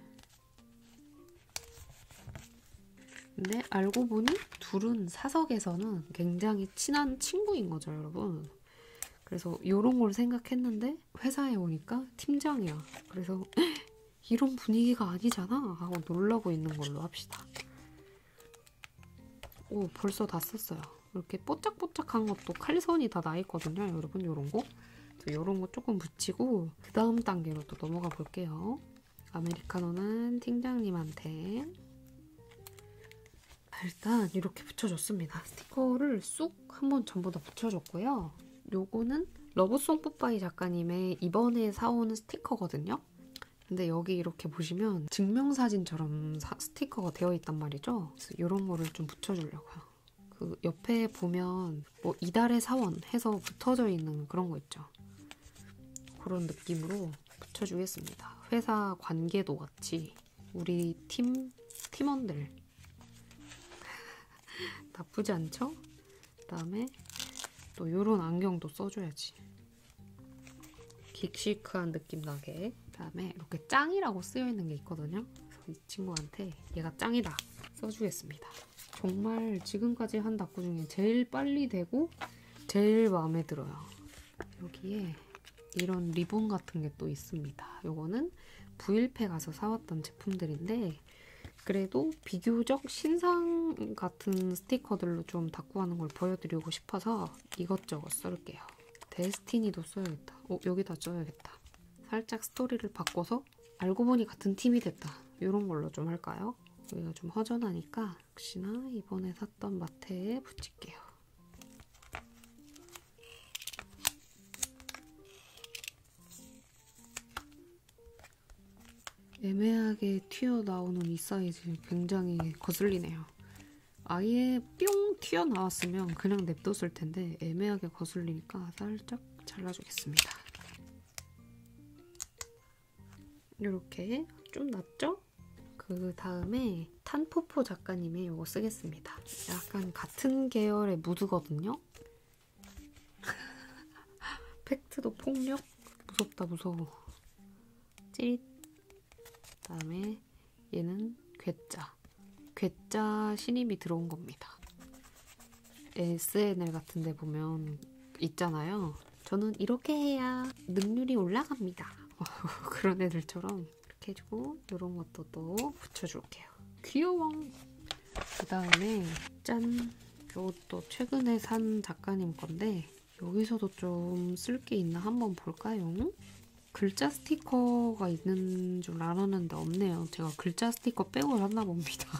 근데 알고 보니 둘은 사석에서는 굉장히 친한 친구인 거죠, 여러분. 그래서 이런 걸 생각했는데 회사에 오니까 팀장이야. 그래서 이런 분위기가 아니잖아 하고 놀라고 있는 걸로 합시다. 오, 벌써 다 썼어요. 이렇게 뽀짝뽀짝한 것도 칼선이 다 나 있거든요, 여러분. 이런 거. 이런 거 조금 붙이고 그 다음 단계로 또 넘어가 볼게요. 아메리카노는 팀장님한테. 일단 이렇게 붙여줬습니다. 스티커를 쑥 한번 전부 다 붙여줬고요. 요거는 러브송 뽀빠이 작가님의 이번에 사온 스티커거든요. 근데 여기 이렇게 보시면 증명사진처럼 사, 스티커가 되어 있단 말이죠. 그래서 이런 거를 좀 붙여주려고요. 그 옆에 보면 뭐 이달의 사원 해서 붙어져 있는 그런 거 있죠. 그런 느낌으로 붙여주겠습니다. 회사 관계도 같이 우리 팀, 팀원들 나쁘지 않죠? 그 다음에 또 이런 안경도 써줘야지. 긱시크한 느낌 나게. 그 다음에 이렇게 짱이라고 쓰여있는 게 있거든요. 그래서 이 친구한테 얘가 짱이다 써주겠습니다. 정말 지금까지 한 다꾸 중에 제일 빨리 되고 제일 마음에 들어요. 여기에 이런 리본 같은 게 또 있습니다. 요거는 브이엘팩 가서 사왔던 제품들인데 그래도 비교적 신상 같은 스티커들로 좀 다꾸하는 걸 보여드리고 싶어서 이것저것 쓸게요. 데스티니도 써야겠다. 어, 여기다 써야겠다. 살짝 스토리를 바꿔서 알고 보니 같은 팀이 됐다. 이런 걸로 좀 할까요? 여기가 좀 허전하니까 역시나 이번에 샀던 마테에 붙일게요. 애매하게 튀어나오는 이 사이즈 굉장히 거슬리네요. 아예 뿅 튀어나왔으면 그냥 냅뒀을 텐데 애매하게 거슬리니까 살짝 잘라주겠습니다. 이렇게 좀 낫죠? 그 다음에 탄포포 작가님의 이거 쓰겠습니다. 약간 같은 계열의 무드거든요? 팩트도 폭력? 무섭다 무서워. 찌릿. 그 다음에 얘는 괴짜. 괴짜 신임이 들어온 겁니다. 에스엔엘 같은 데 보면 있잖아요. 저는 이렇게 해야 능률이 올라갑니다. 그런 애들처럼 이렇게 해주고 이런 것도 또 붙여줄게요. 귀여워. 그 다음에 짠! 이것도 최근에 산 작가님 건데 여기서도 좀 쓸 게 있나 한번 볼까요? 글자 스티커가 있는 줄 알았는데 없네요. 제가 글자 스티커 빼고 샀나 봅니다.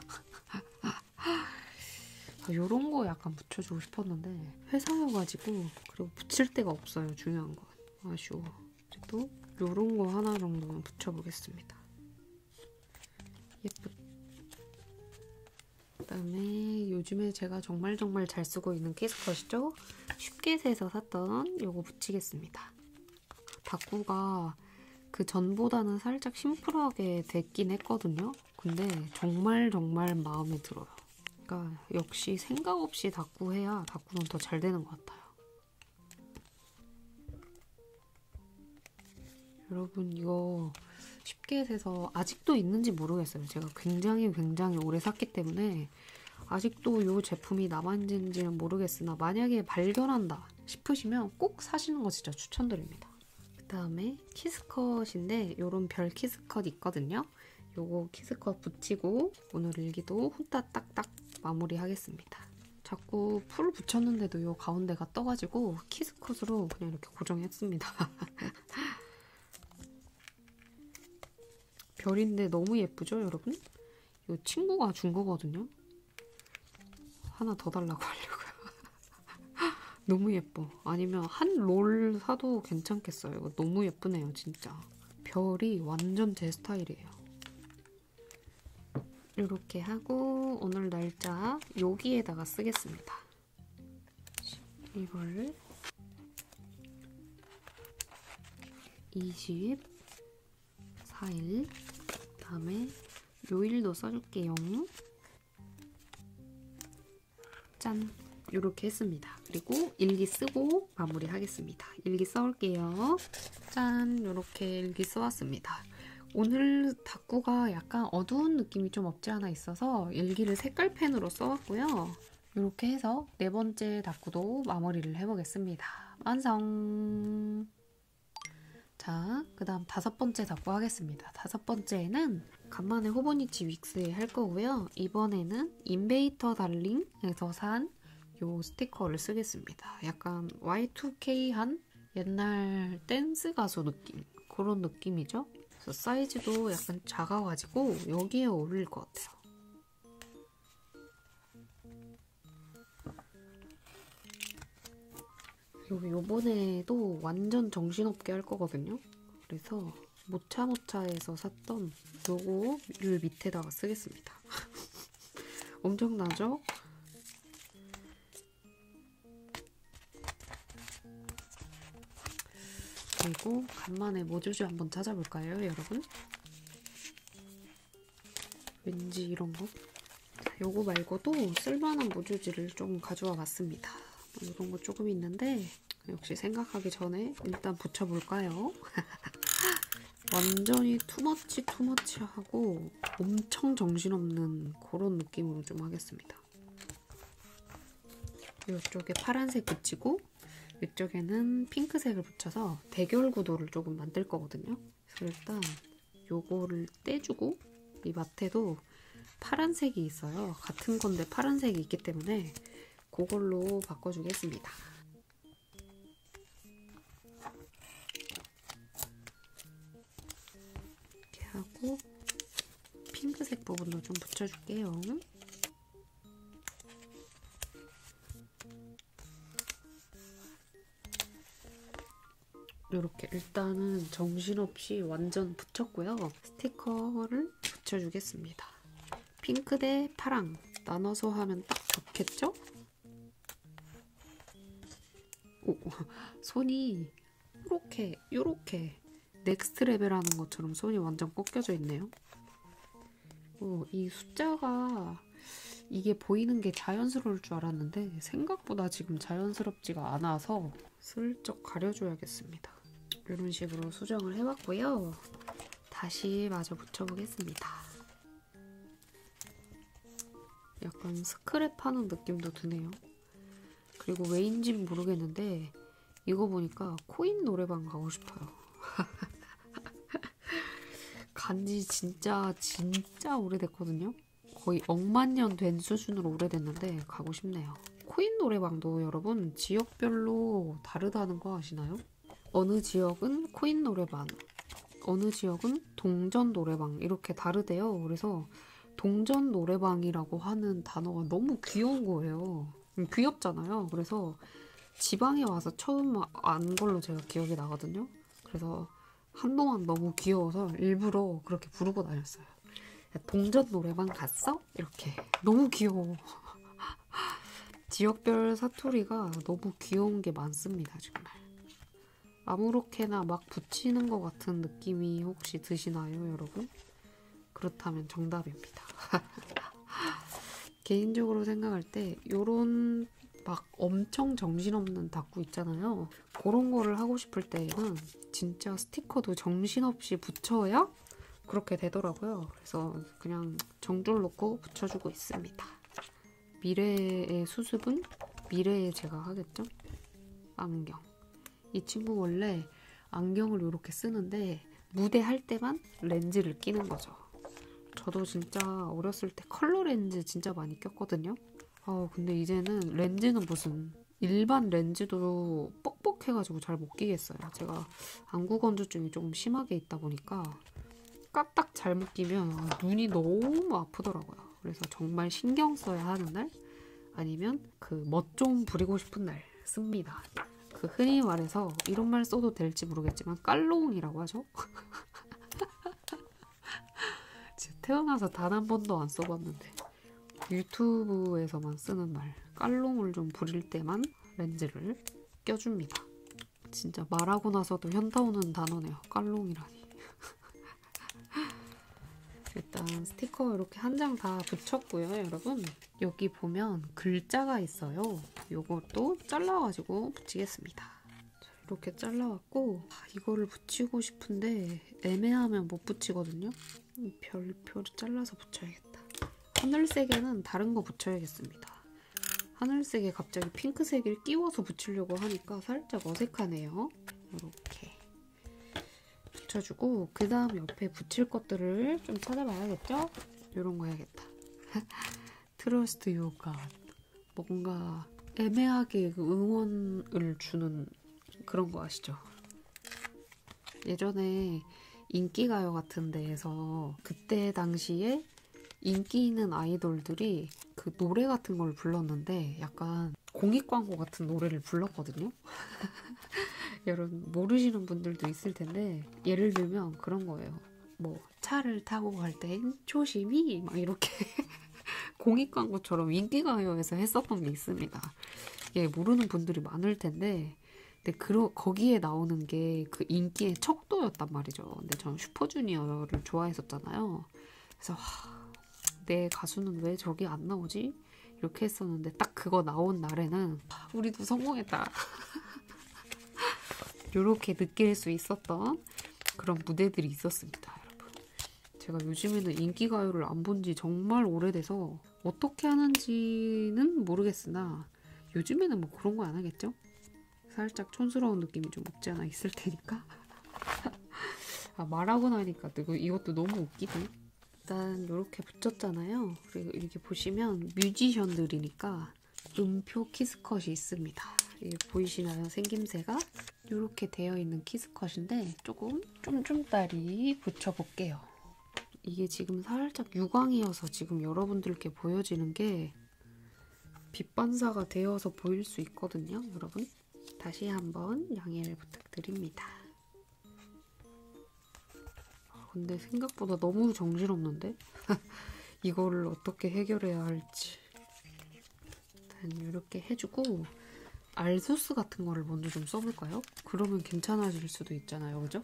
이런 거 약간 붙여주고 싶었는데 회사여가지고 그리고 붙일 데가 없어요. 중요한 건. 아쉬워. 또 이런 거 하나 정도는 붙여보겠습니다. 예쁘. 그다음에 요즘에 제가 정말 정말 잘 쓰고 있는 키스컷이죠. 슈켓에서 샀던 요거 붙이겠습니다. 다꾸가 그 전보다는 살짝 심플하게 됐긴 했거든요. 근데 정말 정말 마음에 들어요. 그러니까 역시 생각 없이 다꾸 해야 다꾸는 더 잘 되는 것 같아요. 여러분 이거 슈켓에서 아직도 있는지 모르겠어요. 제가 굉장히 굉장히 오래 샀기 때문에 아직도 이 제품이 남아있는지는 모르겠으나 만약에 발견한다 싶으시면 꼭 사시는 거 진짜 추천드립니다. 그 다음에 키스컷인데 이런 별 키스컷 있거든요. 요거 키스컷 붙이고 오늘 일기도 후딱 딱딱 마무리하겠습니다. 자꾸 풀 붙였는데도 요 가운데가 떠가지고 키스컷으로 그냥 이렇게 고정했습니다. 별인데 너무 예쁘죠, 여러분? 이 친구가 준 거거든요. 하나 더 달라고 하려고요. 너무 예뻐. 아니면 한 롤 사도 괜찮겠어요. 이거 너무 예쁘네요, 진짜. 별이 완전 제 스타일이에요. 이렇게 하고 오늘 날짜 여기에다가 쓰겠습니다. 이걸 이십사 일 다음에 요일도 써줄게요. 짠! 이렇게 했습니다. 그리고 일기 쓰고 마무리하겠습니다. 일기 써올게요. 짠! 이렇게 일기 써왔습니다. 오늘 다꾸가 약간 어두운 느낌이 좀 없지 않아 있어서 일기를 색깔펜으로 써왔고요. 이렇게 해서 네 번째 다꾸도 마무리를 해보겠습니다. 완성! 자, 그 다음 다섯 번째 다꾸 하겠습니다. 다섯 번째는 간만에 호보니치 윅스에 할 거고요. 이번에는 인베이터 달링에서 산 요 스티커를 쓰겠습니다. 약간 와이 투 케이한 옛날 댄스 가수 느낌, 그런 느낌이죠. 그래서 사이즈도 약간 작아가지고 여기에 어울릴 것 같아요. 그리고 요번에도 완전 정신없게 할 거거든요. 그래서 모차모차에서 샀던 요거를 밑에다가 쓰겠습니다. 엄청나죠? 그리고 간만에 모주주 한번 찾아볼까요, 여러분? 왠지 이런 거? 요거 말고도 쓸만한 모주지를 좀 가져와 봤습니다. 이런 거 조금 있는데 역시 생각하기 전에 일단 붙여볼까요? 완전히 투머치 투머치 하고 엄청 정신없는 그런 느낌으로 좀 하겠습니다. 이쪽에 파란색 붙이고 이쪽에는 핑크색을 붙여서 대결 구도를 조금 만들 거거든요. 그래서 일단 요거를 떼주고 이 마트에도 파란색이 있어요. 같은 건데 파란색이 있기 때문에 그걸로 바꿔주겠습니다. 이렇게 하고 핑크색 부분도 좀 붙여줄게요. 이렇게 일단은 정신없이 완전 붙였고요. 스티커를 붙여주겠습니다. 핑크 대 파랑 나눠서 하면 딱 좋겠죠? 오, 손이 요렇게 요렇게 넥스트 레벨 하는 것처럼 손이 완전 꺾여져 있네요. 오, 이 숫자가 이게 보이는 게 자연스러울 줄 알았는데 생각보다 지금 자연스럽지가 않아서 슬쩍 가려줘야겠습니다. 이런 식으로 수정을 해봤고요. 다시 마저 붙여보겠습니다. 약간 스크랩하는 느낌도 드네요. 그리고 왜인지는 모르겠는데 이거 보니까 코인 노래방 가고 싶어요. 간지 진짜 진짜 오래됐거든요. 거의 억만 년 된 수준으로 오래됐는데 가고 싶네요. 코인 노래방도 여러분 지역별로 다르다는 거 아시나요? 어느 지역은 코인 노래방, 어느 지역은 동전 노래방 이렇게 다르대요. 그래서 동전 노래방이라고 하는 단어가 너무 귀여운 거예요. 귀엽잖아요. 그래서 지방에 와서 처음 안 걸로 제가 기억이 나거든요. 그래서 한동안 너무 귀여워서 일부러 그렇게 부르고 다녔어요. 동전 노래방 갔어? 이렇게. 너무 귀여워. 지역별 사투리가 너무 귀여운 게 많습니다, 정말. 아무렇게나 막 붙이는 것 같은 느낌이 혹시 드시나요, 여러분? 그렇다면 정답입니다. 개인적으로 생각할 때 요런 막 엄청 정신없는 닭구 있잖아요. 그런 거를 하고 싶을 때에는 진짜 스티커도 정신없이 붙여야 그렇게 되더라고요. 그래서 그냥 정줄 놓고 붙여주고 있습니다. 미래의 수습은 미래에 제가 하겠죠? 안경. 이 친구 원래 안경을 이렇게 쓰는데 무대 할 때만 렌즈를 끼는 거죠. 저도 진짜 어렸을 때 컬러 렌즈 진짜 많이 꼈거든요. 아, 근데 이제는 렌즈는 무슨 일반 렌즈도 뻑뻑해가지고 잘 못 끼겠어요. 제가 안구 건조증이 조금 심하게 있다 보니까 까딱 잘못 끼면 눈이 너무 아프더라고요. 그래서 정말 신경 써야 하는 날 아니면 그 멋 좀 부리고 싶은 날 씁니다. 그 흔히 말해서 이런 말 써도 될지 모르겠지만 깔롱이라고 하죠. 태어나서 단 한 번도 안 써봤는데 유튜브에서만 쓰는 말 깔롱을 좀 부릴 때만 렌즈를 껴줍니다. 진짜 말하고 나서도 현타 오는 단어네요. 깔롱이라니. 일단 스티커 이렇게 한 장 다 붙였고요, 여러분. 여기 보면 글자가 있어요. 요것도 잘라가지고 붙이겠습니다. 이렇게 잘라왔고 이거를 붙이고 싶은데 애매하면 못 붙이거든요. 별표를 잘라서 붙여야겠다. 하늘색에는 다른 거 붙여야겠습니다. 하늘색에 갑자기 핑크색을 끼워서 붙이려고 하니까 살짝 어색하네요. 이렇게 붙여주고 그 다음 옆에 붙일 것들을 좀 찾아봐야겠죠? 이런 거 해야겠다. 트러스트 요가 뭔가 애매하게 응원을 주는 그런 거 아시죠? 예전에 인기가요 같은 데에서 그때 당시에 인기 있는 아이돌들이 그 노래 같은 걸 불렀는데 약간 공익 광고 같은 노래를 불렀거든요. 여러분 모르시는 분들도 있을 텐데 예를 들면 그런 거예요. 뭐 차를 타고 갈 땐 조심히 막 이렇게 공익 광고처럼 인기가요에서 했었던 게 있습니다. 예, 모르는 분들이 많을 텐데 근데 그 거기에 나오는 게 그 인기의 척도였단 말이죠. 근데 저는 슈퍼주니어를 좋아했었잖아요. 그래서 하, 내 가수는 왜 저기 안 나오지? 이렇게 했었는데 딱 그거 나온 날에는 하, 우리도 성공했다. 이렇게 느낄 수 있었던 그런 무대들이 있었습니다. 여러분. 제가 요즘에는 인기가요를 안 본 지 정말 오래돼서 어떻게 하는지는 모르겠으나 요즘에는 뭐 그런 거 안 하겠죠? 살짝 촌스러운 느낌이 좀 없지 않아 있을 테니까. 아, 말하고 나니까 이것도 너무 웃기네. 일단 이렇게 붙였잖아요. 그리고 이렇게 보시면 뮤지션들이니까 음표 키스컷이 있습니다. 이게 보이시나요? 생김새가 이렇게 되어 있는 키스컷인데 조금 쫌쫌따리 붙여볼게요. 이게 지금 살짝 유광이어서 지금 여러분들께 보여지는 게 빛 반사가 되어서 보일 수 있거든요. 여러분 다시 한번 양해를 부탁드립니다. 근데 생각보다 너무 정신없는데? 이거를 어떻게 해결해야 할지. 일단 이렇게 해주고 알소스 같은 거를 먼저 좀 써볼까요? 그러면 괜찮아질 수도 있잖아요. 그죠?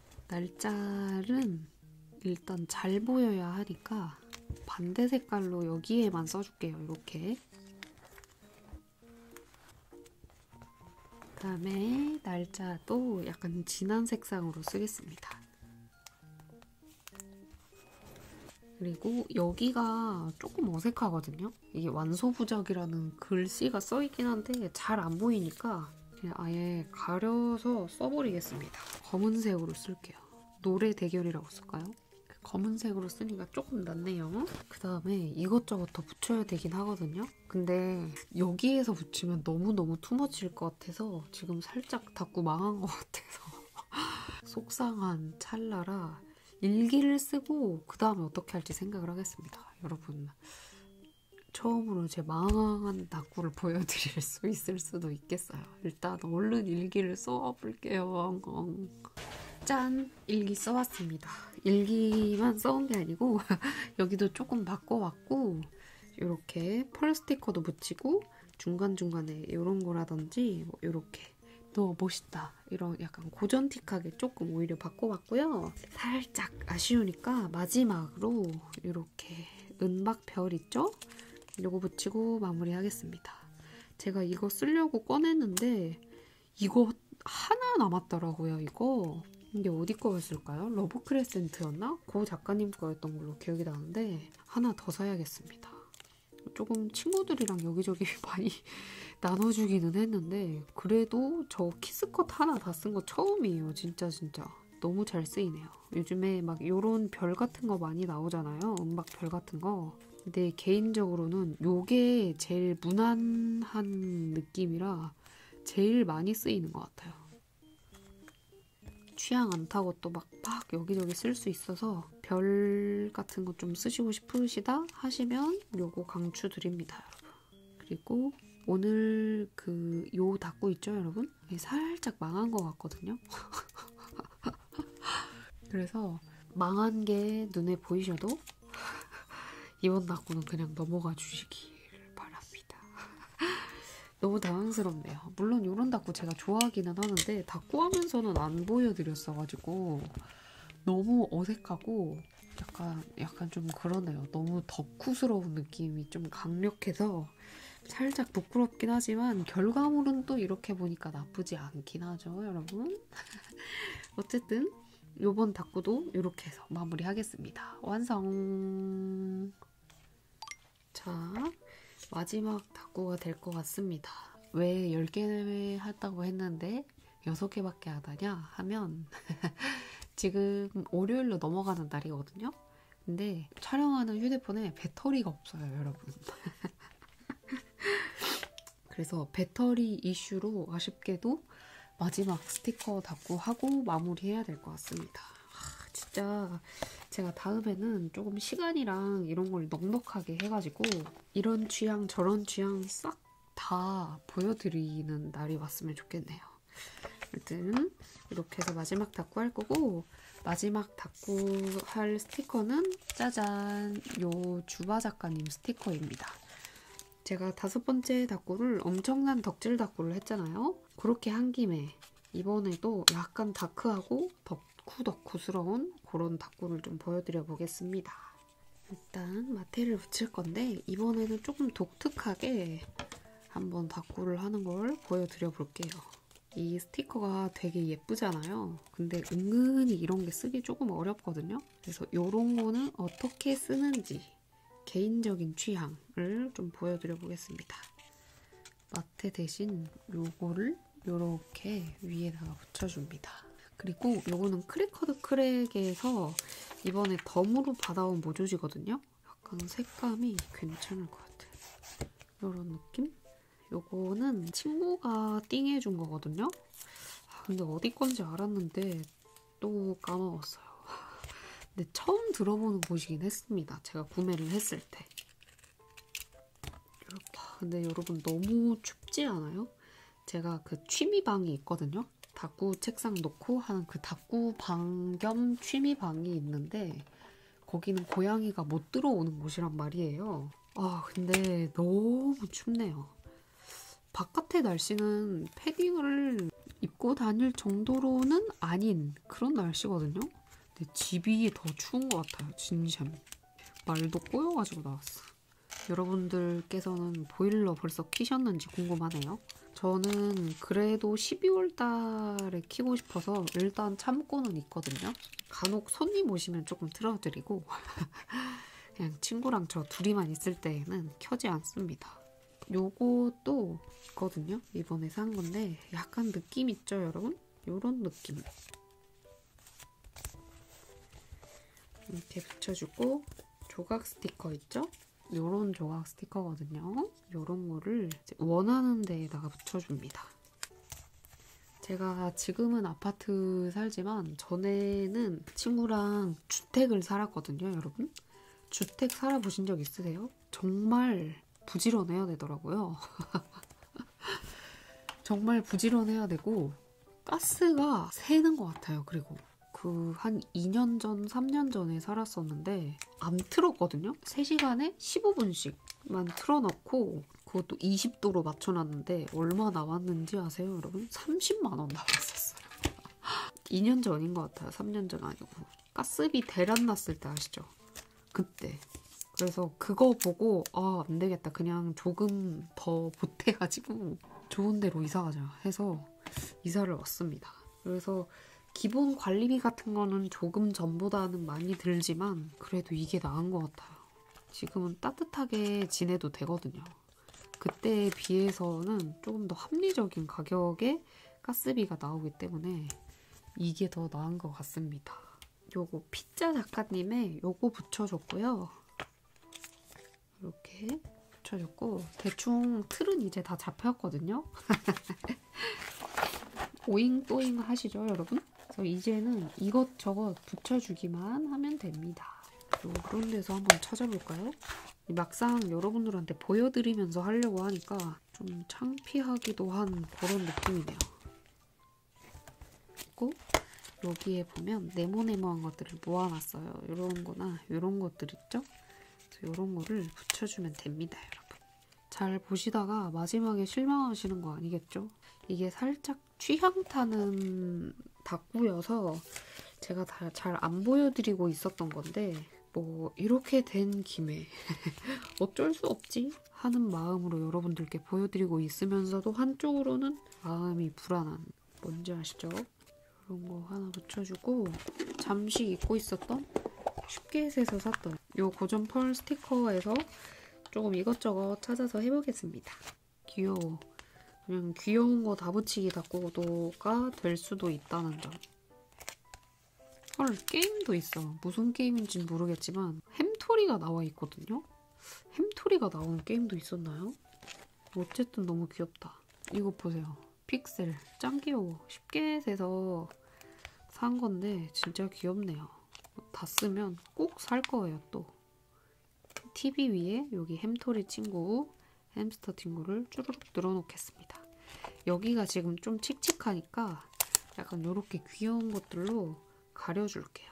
날짜는 일단 잘 보여야 하니까 반대 색깔로 여기에만 써줄게요. 이렇게. 그 다음에 날짜도 약간 진한 색상으로 쓰겠습니다. 그리고 여기가 조금 어색하거든요. 이게 완소부적이라는 글씨가 써있긴 한데 잘 안 보이니까 그냥 아예 가려서 써버리겠습니다. 검은색으로 쓸게요. 노래 대결이라고 쓸까요? 검은색으로 쓰니까 조금 낫네요. 그 다음에 이것저것 더 붙여야 되긴 하거든요. 근데 여기에서 붙이면 너무너무 투머치일 것 같아서 지금 살짝 닫고 망한 것 같아서 속상한 찰나라 일기를 쓰고 그 다음에 어떻게 할지 생각을 하겠습니다. 여러분 처음으로 제 망한 닭구를 보여드릴 수 있을 수도 있겠어요. 일단 얼른 일기를 써볼게요. 짠! 일기 써왔습니다. 일기만 써온 게 아니고 여기도 조금 바꿔왔고 이렇게 펄 스티커도 붙이고 중간중간에 이런 거라든지 뭐 이렇게 너 멋있다 이런 약간 고전틱하게 조금 오히려 바꿔봤고요. 살짝 아쉬우니까 마지막으로 이렇게 은박별 있죠? 이거 붙이고 마무리하겠습니다. 제가 이거 쓰려고 꺼냈는데 이거 하나 남았더라고요. 이거 이게 어디 거였을까요? 러브 크레센트였나? 그 작가님 거였던 걸로 기억이 나는데 하나 더 사야겠습니다. 조금 친구들이랑 여기저기 많이 나눠주기는 했는데 그래도 저 키스컷 하나 다 쓴 거 처음이에요. 진짜 진짜 너무 잘 쓰이네요. 요즘에 막 요런 별 같은 거 많이 나오잖아요. 음악 별 같은 거. 근데 개인적으로는 요게 제일 무난한 느낌이라 제일 많이 쓰이는 것 같아요. 취향 안 타고 또 막 막 여기저기 쓸 수 있어서 별 같은 거 좀 쓰시고 싶으시다 하시면 요거 강추드립니다, 여러분. 그리고 오늘 그 요 닭구 있죠, 여러분? 살짝 망한 것 같거든요. 그래서 망한 게 눈에 보이셔도 이번 닭구는 그냥 넘어가 주시기를 바랍니다. 너무 당황스럽네요. 물론 이런 닭구 제가 좋아하기는 하는데 닭구 하면서는 안 보여드렸어가지고 너무 어색하고 약간 약간 좀 그러네요. 너무 덕후스러운 느낌이 좀 강력해서 살짝 부끄럽긴 하지만 결과물은 또 이렇게 보니까 나쁘지 않긴 하죠, 여러분. 어쨌든 이번 닭구도 이렇게 해서 마무리하겠습니다. 완성! 자, 마지막 닭구가 될 것 같습니다. 왜 열 개 했다고 했는데 여섯 개밖에 하다냐 하면 지금 월요일로 넘어가는 날이거든요. 근데 촬영하는 휴대폰에 배터리가 없어요, 여러분. 그래서 배터리 이슈로 아쉽게도 마지막 스티커 닫고 하고 마무리해야 될 것 같습니다. 아, 진짜 제가 다음에는 조금 시간이랑 이런 걸 넉넉하게 해가지고 이런 취향 저런 취향 싹 다 보여드리는 날이 왔으면 좋겠네요. 아무튼 이렇게 해서 마지막 닦고 할 거고, 마지막 닦고 할 스티커는 짜잔, 요 주바 작가님 스티커입니다. 제가 다섯 번째 닦고를 엄청난 덕질 닦고를 했잖아요. 그렇게 한 김에 이번에도 약간 다크하고 덕후덕후스러운 그런 닦고를 좀 보여드려 보겠습니다. 일단 마테를 붙일 건데 이번에는 조금 독특하게 한번 닦고를 하는 걸 보여드려 볼게요. 이 스티커가 되게 예쁘잖아요. 근데 은근히 이런 게 쓰기 조금 어렵거든요. 그래서 이런 거는 어떻게 쓰는지 개인적인 취향을 좀 보여드려 보겠습니다. 마테 대신 요거를 요렇게 위에다가 붙여줍니다. 그리고 요거는 크래커드 크랙에서 이번에 덤으로 받아온 모조지거든요. 약간 색감이 괜찮을 것 같아요. 요런 느낌? 요거는 친구가 띵해준 거거든요. 아, 근데 어디 건지 알았는데 또 까먹었어요. 근데 처음 들어보는 곳이긴 했습니다. 제가 구매를 했을 때. 이렇게. 근데 여러분 너무 춥지 않아요? 제가 그 취미방이 있거든요. 닦구 책상 놓고 하는 그 닦구방 겸 취미방이 있는데 거기는 고양이가 못 들어오는 곳이란 말이에요. 아 근데 너무 춥네요. 바깥의 날씨는 패딩을 입고 다닐 정도로는 아닌 그런 날씨거든요. 근데 집이 더 추운 것 같아요. 진심. 말도 꼬여가지고 나왔어. 여러분들께서는 보일러 벌써 키셨는지 궁금하네요. 저는 그래도 십이월 달에 키고 싶어서 일단 참고는 있거든요. 간혹 손님 오시면 조금 틀어드리고 그냥 친구랑 저 둘이만 있을 때에는 켜지 않습니다. 요것도 있거든요. 이번에 산 건데 약간 느낌 있죠, 여러분? 요런 느낌. 이렇게 붙여주고 조각 스티커 있죠? 요런 조각 스티커거든요. 요런 거를 원하는 데에다가 붙여줍니다. 제가 지금은 아파트 살지만 전에는 친구랑 주택을 살았거든요, 여러분. 주택 살아보신 적 있으세요? 정말 부지런해야 되더라고요. 정말 부지런해야 되고 가스가 새는 것 같아요. 그리고 그 한 이 년 전, 삼 년 전에 살았었는데 안 틀었거든요. 세 시간에 십오 분씩만 틀어놓고 그것도 이십 도로 맞춰놨는데 얼마 나왔는지 아세요, 여러분? 삼십만 원 나왔었어요. 이 년 전인 것 같아요. 삼 년 전 아니고. 가스비 대란 났을 때 아시죠? 그때. 그래서 그거 보고 아, 안 되겠다. 그냥 조금 더 보태가지고 좋은 데로 이사 가자 해서 이사를 왔습니다. 그래서 기본 관리비 같은 거는 조금 전보다는 많이 들지만 그래도 이게 나은 것 같아요. 지금은 따뜻하게 지내도 되거든요. 그때에 비해서는 조금 더 합리적인 가격에 가스비가 나오기 때문에 이게 더 나은 것 같습니다. 요거 피자 작가님의 요거 붙여줬고요. 이렇게 붙여줬고 대충 틀은 이제 다 잡혔거든요. 오잉또잉 하시죠, 여러분? 그래서 이제는 이것저것 붙여주기만 하면 됩니다. 그런 데서 한번 찾아볼까요? 막상 여러분들한테 보여드리면서 하려고 하니까 좀 창피하기도 한 그런 느낌이네요. 그리고 여기에 보면 네모네모한 것들을 모아놨어요. 이런 거나 이런 것들 있죠? 이런 거를 붙여주면 됩니다, 여러분. 잘 보시다가 마지막에 실망하시는 거 아니겠죠? 이게 살짝 취향 타는 닦구여서 제가 다 잘 안 보여드리고 있었던 건데 뭐 이렇게 된 김에 어쩔 수 없지 하는 마음으로 여러분들께 보여드리고 있으면서도 한쪽으로는 마음이 불안한, 뭔지 아시죠? 이런 거 하나 붙여주고 잠시 잊고 있었던 슈켓에서 샀던 요 고전 펄 스티커에서 조금 이것저것 찾아서 해보겠습니다. 귀여워. 그냥 귀여운 거 다 붙이기 닦고도가 될 수도 있다는 점. 헐, 게임도 있어. 무슨 게임인지는 모르겠지만 햄토리가 나와 있거든요. 햄토리가 나오는 게임도 있었나요? 어쨌든 너무 귀엽다. 이거 보세요. 픽셀 짱 귀여워. 슈켓에서 산 건데 진짜 귀엽네요. 다 쓰면 꼭 살 거예요. 또 티비 위에 여기 햄토리 친구, 햄스터 친구를 쭈루룩 늘어놓겠습니다. 여기가 지금 좀 칙칙하니까 약간 이렇게 귀여운 것들로 가려줄게요.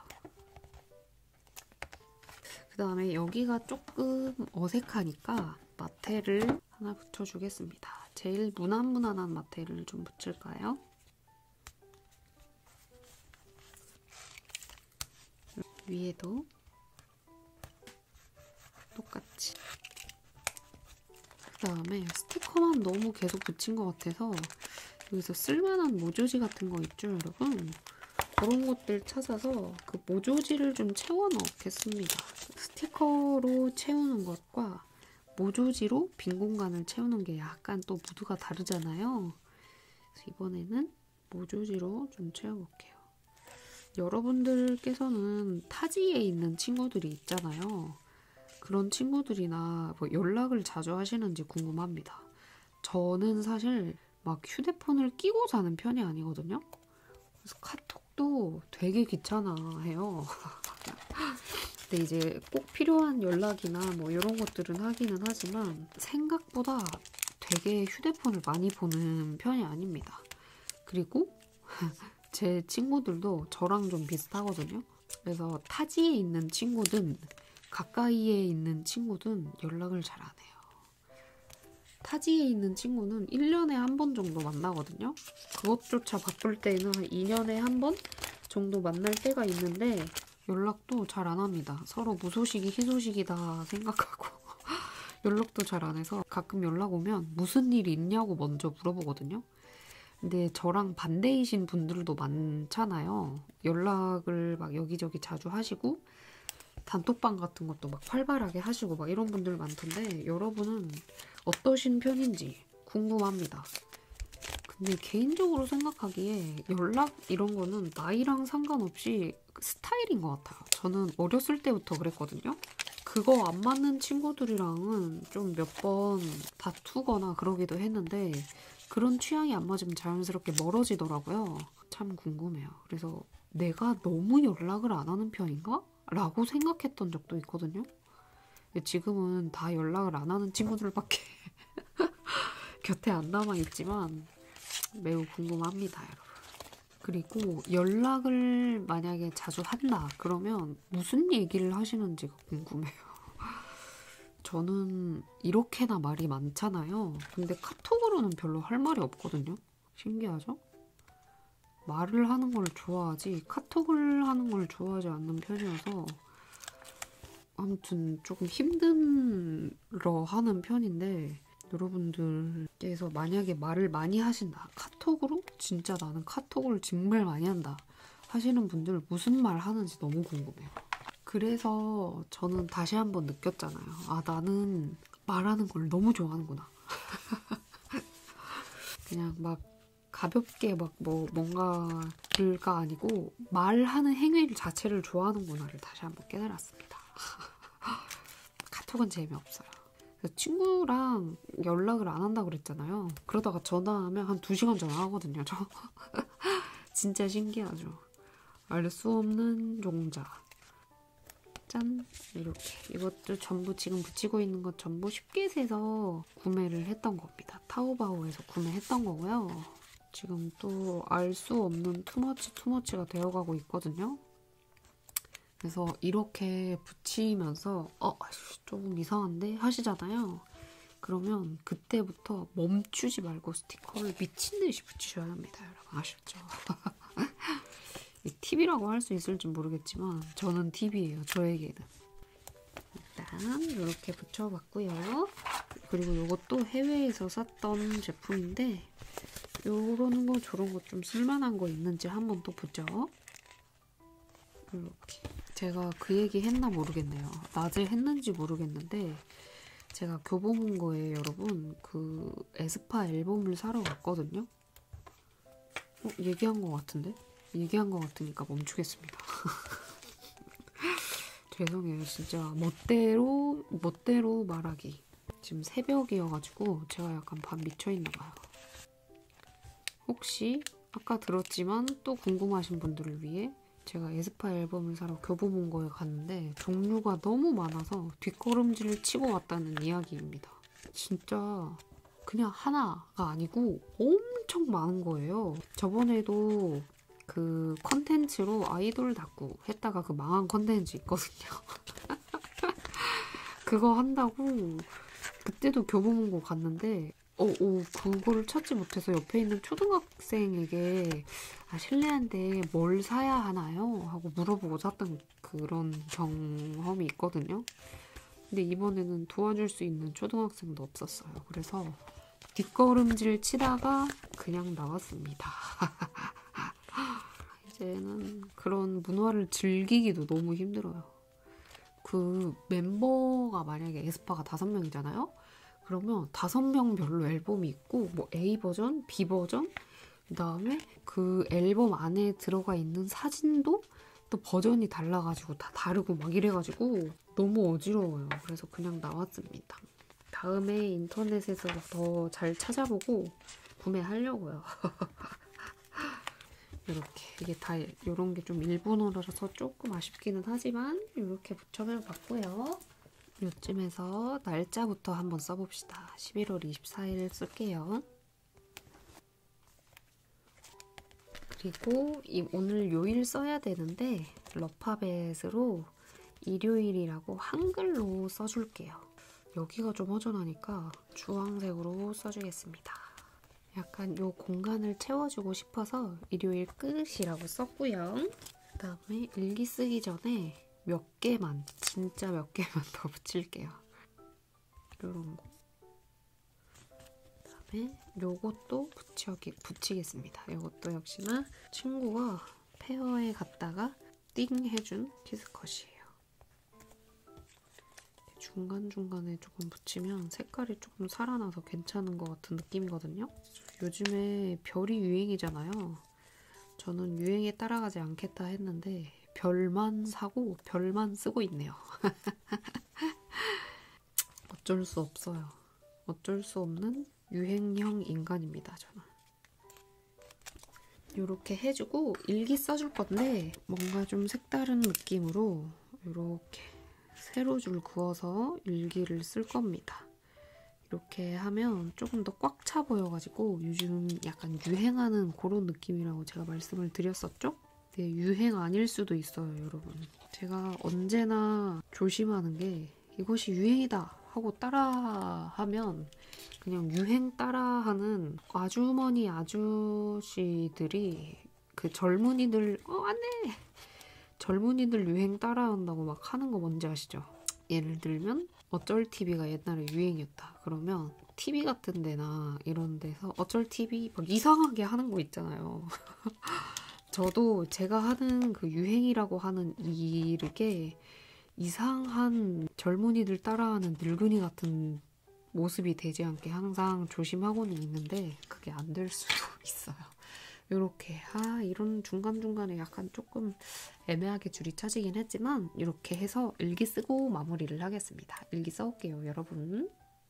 그 다음에 여기가 조금 어색하니까 마테를 하나 붙여주겠습니다. 제일 무난무난한 마테를 좀 붙일까요? 위에도 똑같이. 그 다음에 스티커만 너무 계속 붙인 것 같아서 여기서 쓸만한 모조지 같은 거 있죠, 여러분? 그런 것들 찾아서 그 모조지를 좀 채워 넣겠습니다. 스티커로 채우는 것과 모조지로 빈 공간을 채우는 게 약간 또 무드가 다르잖아요. 그래서 이번에는 모조지로 좀 채워볼게요. 여러분들께서는 타지에 있는 친구들이 있잖아요. 그런 친구들이나 뭐 연락을 자주 하시는지 궁금합니다. 저는 사실 막 휴대폰을 끼고 자는 편이 아니거든요. 그래서 카톡도 되게 귀찮아해요. 근데 이제 꼭 필요한 연락이나 뭐 이런 것들은 하기는 하지만 생각보다 되게 휴대폰을 많이 보는 편이 아닙니다. 그리고 제 친구들도 저랑 좀 비슷하거든요. 그래서 타지에 있는 친구든 가까이에 있는 친구든 연락을 잘 안 해요. 타지에 있는 친구는 일 년에 한 번 정도 만나거든요. 그것조차 바쁠 때는 한 이 년에 한 번 정도 만날 때가 있는데 연락도 잘 안 합니다. 서로 무소식이 희소식이다 생각하고 연락도 잘 안 해서 가끔 연락 오면 무슨 일이 있냐고 먼저 물어보거든요. 근데 저랑 반대이신 분들도 많잖아요. 연락을 막 여기저기 자주 하시고 단톡방 같은 것도 막 활발하게 하시고 막 이런 분들 많던데 여러분은 어떠신 편인지 궁금합니다. 근데 개인적으로 생각하기에 연락 이런 거는 나이랑 상관없이 스타일인 것 같아요. 저는 어렸을 때부터 그랬거든요. 그거 안 맞는 친구들이랑은 좀 몇 번 다투거나 그러기도 했는데 그런 취향이 안 맞으면 자연스럽게 멀어지더라고요. 참 궁금해요. 그래서 내가 너무 연락을 안 하는 편인가? 라고 생각했던 적도 있거든요. 지금은 다 연락을 안 하는 친구들밖에 곁에 안 남아있지만 매우 궁금합니다, 여러분. 그리고 연락을 만약에 자주 한다 그러면 무슨 얘기를 하시는지가 궁금해요. 저는 이렇게나 말이 많잖아요. 근데 카톡으로는 별로 할 말이 없거든요. 신기하죠? 말을 하는 걸 좋아하지 카톡을 하는 걸 좋아하지 않는 편이어서 아무튼 조금 힘들어 하는 편인데 여러분들께서 만약에 말을 많이 하신다. 카톡으로? 진짜 나는 카톡을 정말 많이 한다. 하시는 분들 무슨 말 하는지 너무 궁금해요. 그래서 저는 다시 한번 느꼈잖아요. 아, 나는 말하는 걸 너무 좋아하는구나. 그냥 막 가볍게 막 뭐 뭔가가 아니고 말하는 행위 자체를 좋아하는구나를 다시 한번 깨달았습니다. 카톡은 재미없어요. 친구랑 연락을 안 한다고 그랬잖아요. 그러다가 전화하면 한 두 시간 전화하거든요. 저 진짜 신기하죠. 알 수 없는 종자. 짠! 이렇게. 이것도 전부 지금 붙이고 있는 것 전부 쉽게에서 구매를 했던 겁니다. 타오바오에서 구매했던 거고요. 지금 또 알 수 없는 투머치 투머치가 되어가고 있거든요. 그래서 이렇게 붙이면서 어? 조금 이상한데? 하시잖아요. 그러면 그때부터 멈추지 말고 스티커를 미친 듯이 붙이셔야 합니다. 여러분 아셨죠? 팁이라고 할 수 있을지 모르겠지만 저는 팁이에요. 저에게는. 일단 이렇게 붙여봤고요. 그리고 이것도 해외에서 샀던 제품인데 요런 거 저런 거 좀 쓸만한 거 있는지 한번 또 보죠. 이렇게. 제가 그 얘기 했나 모르겠네요. 낮에 했는지 모르겠는데 제가 교보문고에 여러분 그 에스파 앨범을 사러 갔거든요. 어, 얘기한 것 같은데? 얘기한 것 같으니까 멈추겠습니다. 죄송해요. 진짜 멋대로 멋대로 말하기. 지금 새벽이어가지고 제가 약간 반 미쳐있나봐요. 혹시 아까 들었지만 또 궁금하신 분들을 위해 제가 에스파 앨범을 사러 교보문고에 갔는데 종류가 너무 많아서 뒷걸음질을 치고 왔다는 이야기입니다. 진짜 그냥 하나가 아니고 엄청 많은 거예요. 저번에도 그 컨텐츠로 아이돌 다꾸 했다가 그 망한 컨텐츠 있거든요. 그거 한다고 그때도 교보문고 갔는데 어, 어, 그거를 찾지 못해서 옆에 있는 초등학생에게 아, 실례한데 뭘 사야 하나요? 하고 물어보고 샀던 그런 경험이 있거든요. 근데 이번에는 도와줄 수 있는 초등학생도 없었어요. 그래서 뒷걸음질 치다가 그냥 나왔습니다. 이제는 그런 문화를 즐기기도 너무 힘들어요. 그 멤버가 만약에 에스파가 다섯 명이잖아요? 그러면 다섯 명별로 앨범이 있고 뭐 A 버전, B 버전, 그 다음에 그 앨범 안에 들어가 있는 사진도 또 버전이 달라가지고 다 다르고 막 이래가지고 너무 어지러워요. 그래서 그냥 나왔습니다. 다음에 인터넷에서 더 잘 찾아보고 구매하려고요. 이렇게 이게 다 이런 게 좀 일본어라서 조금 아쉽기는 하지만 이렇게 붙여서 봤고요. 요쯤에서 날짜부터 한번 써봅시다. 십일월 이십사일 쓸게요. 그리고 이 오늘 요일 써야 되는데 러파벳으로 일요일이라고 한글로 써줄게요. 여기가 좀 허전하니까 주황색으로 써주겠습니다. 약간 요 공간을 채워주고 싶어서 일요일 끝이라고 썼고요. 그 다음에 일기 쓰기 전에 몇 개만, 진짜 몇 개만 더 붙일게요. 이런 거. 그 다음에 요것도 붙여기, 붙이겠습니다. 요것도 역시나 친구가 페어에 갔다가 띵 해준 키스컷이에요. 중간중간에 조금 붙이면 색깔이 조금 살아나서 괜찮은 것 같은 느낌이거든요. 요즘에 별이 유행이잖아요. 저는 유행에 따라가지 않겠다 했는데 별만 사고 별만 쓰고 있네요. 어쩔 수 없어요. 어쩔 수 없는 유행형 인간입니다, 저는. 이렇게 해주고 일기 써줄 건데 뭔가 좀 색다른 느낌으로 이렇게 세로줄 그어서 일기를 쓸 겁니다. 이렇게 하면 조금 더 꽉 차 보여가지고 요즘 약간 유행하는 그런 느낌이라고 제가 말씀을 드렸었죠? 네, 유행 아닐 수도 있어요, 여러분. 제가 언제나 조심하는 게 이것이 유행이다 하고 따라하면 그냥 유행 따라하는 아주머니 아저씨들이 그 젊은이들 어 안돼 젊은이들 유행 따라한다고 막 하는 거 뭔지 아시죠? 예를 들면 어쩔 티비가 옛날에 유행이었다. 그러면 티비 같은 데나 이런 데서 어쩔 티비 막 이상하게 하는 거 있잖아요. 저도 제가 하는 그 유행이라고 하는 일게 이상한 젊은이들 따라하는 늙은이 같은 모습이 되지 않게 항상 조심하고는 있는데 그게 안 될 수도 있어요. 이렇게 아 이런 중간중간에 약간 조금 애매하게 줄이 쳐지긴 했지만 이렇게 해서 일기 쓰고 마무리를 하겠습니다. 일기 써올게요, 여러분.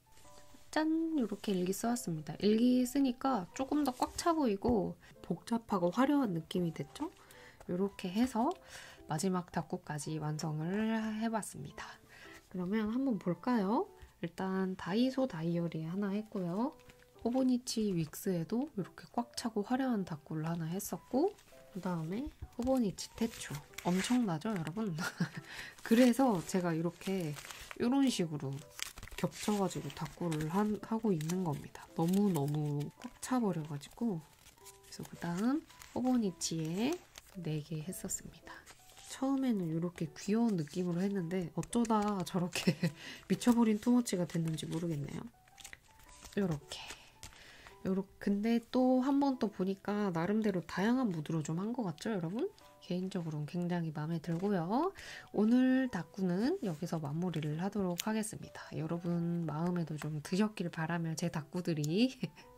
짠! 이렇게 일기 써왔습니다. 일기 쓰니까 조금 더 꽉 차 보이고 복잡하고 화려한 느낌이 됐죠? 이렇게 해서 마지막 닫고까지 완성을 해봤습니다. 그러면 한번 볼까요? 일단 다이소 다이어리 하나 했고요. 호보니치 윅스에도 이렇게 꽉 차고 화려한 닫구를 하나 했었고 그 다음에 호보니치 태초 엄청나죠, 여러분? 그래서 제가 이렇게 이런 식으로 겹쳐가지고 닫구를 한, 하고 있는 겁니다. 너무너무 꽉 차버려가지고 그래서 그 다음 호보니치에 네 개 했었습니다. 처음에는 이렇게 귀여운 느낌으로 했는데 어쩌다 저렇게 미쳐버린 투머치가 됐는지 모르겠네요. 이렇게 요렇게 근데 또 한 번 또 보니까 나름대로 다양한 무드로 좀 한 것 같죠, 여러분? 개인적으로는 굉장히 마음에 들고요. 오늘 닫구는 여기서 마무리를 하도록 하겠습니다. 여러분 마음에도 좀 드셨길 바라며 제 닫구들이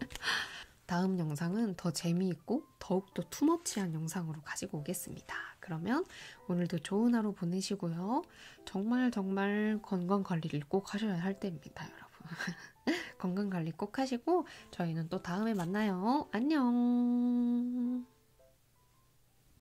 다음 영상은 더 재미있고 더욱더 투머치한 영상으로 가지고 오겠습니다. 그러면 오늘도 좋은 하루 보내시고요. 정말 정말 건강관리를 꼭 하셔야 할 때입니다, 여러분. 건강관리 꼭 하시고 저희는 또 다음에 만나요. 안녕.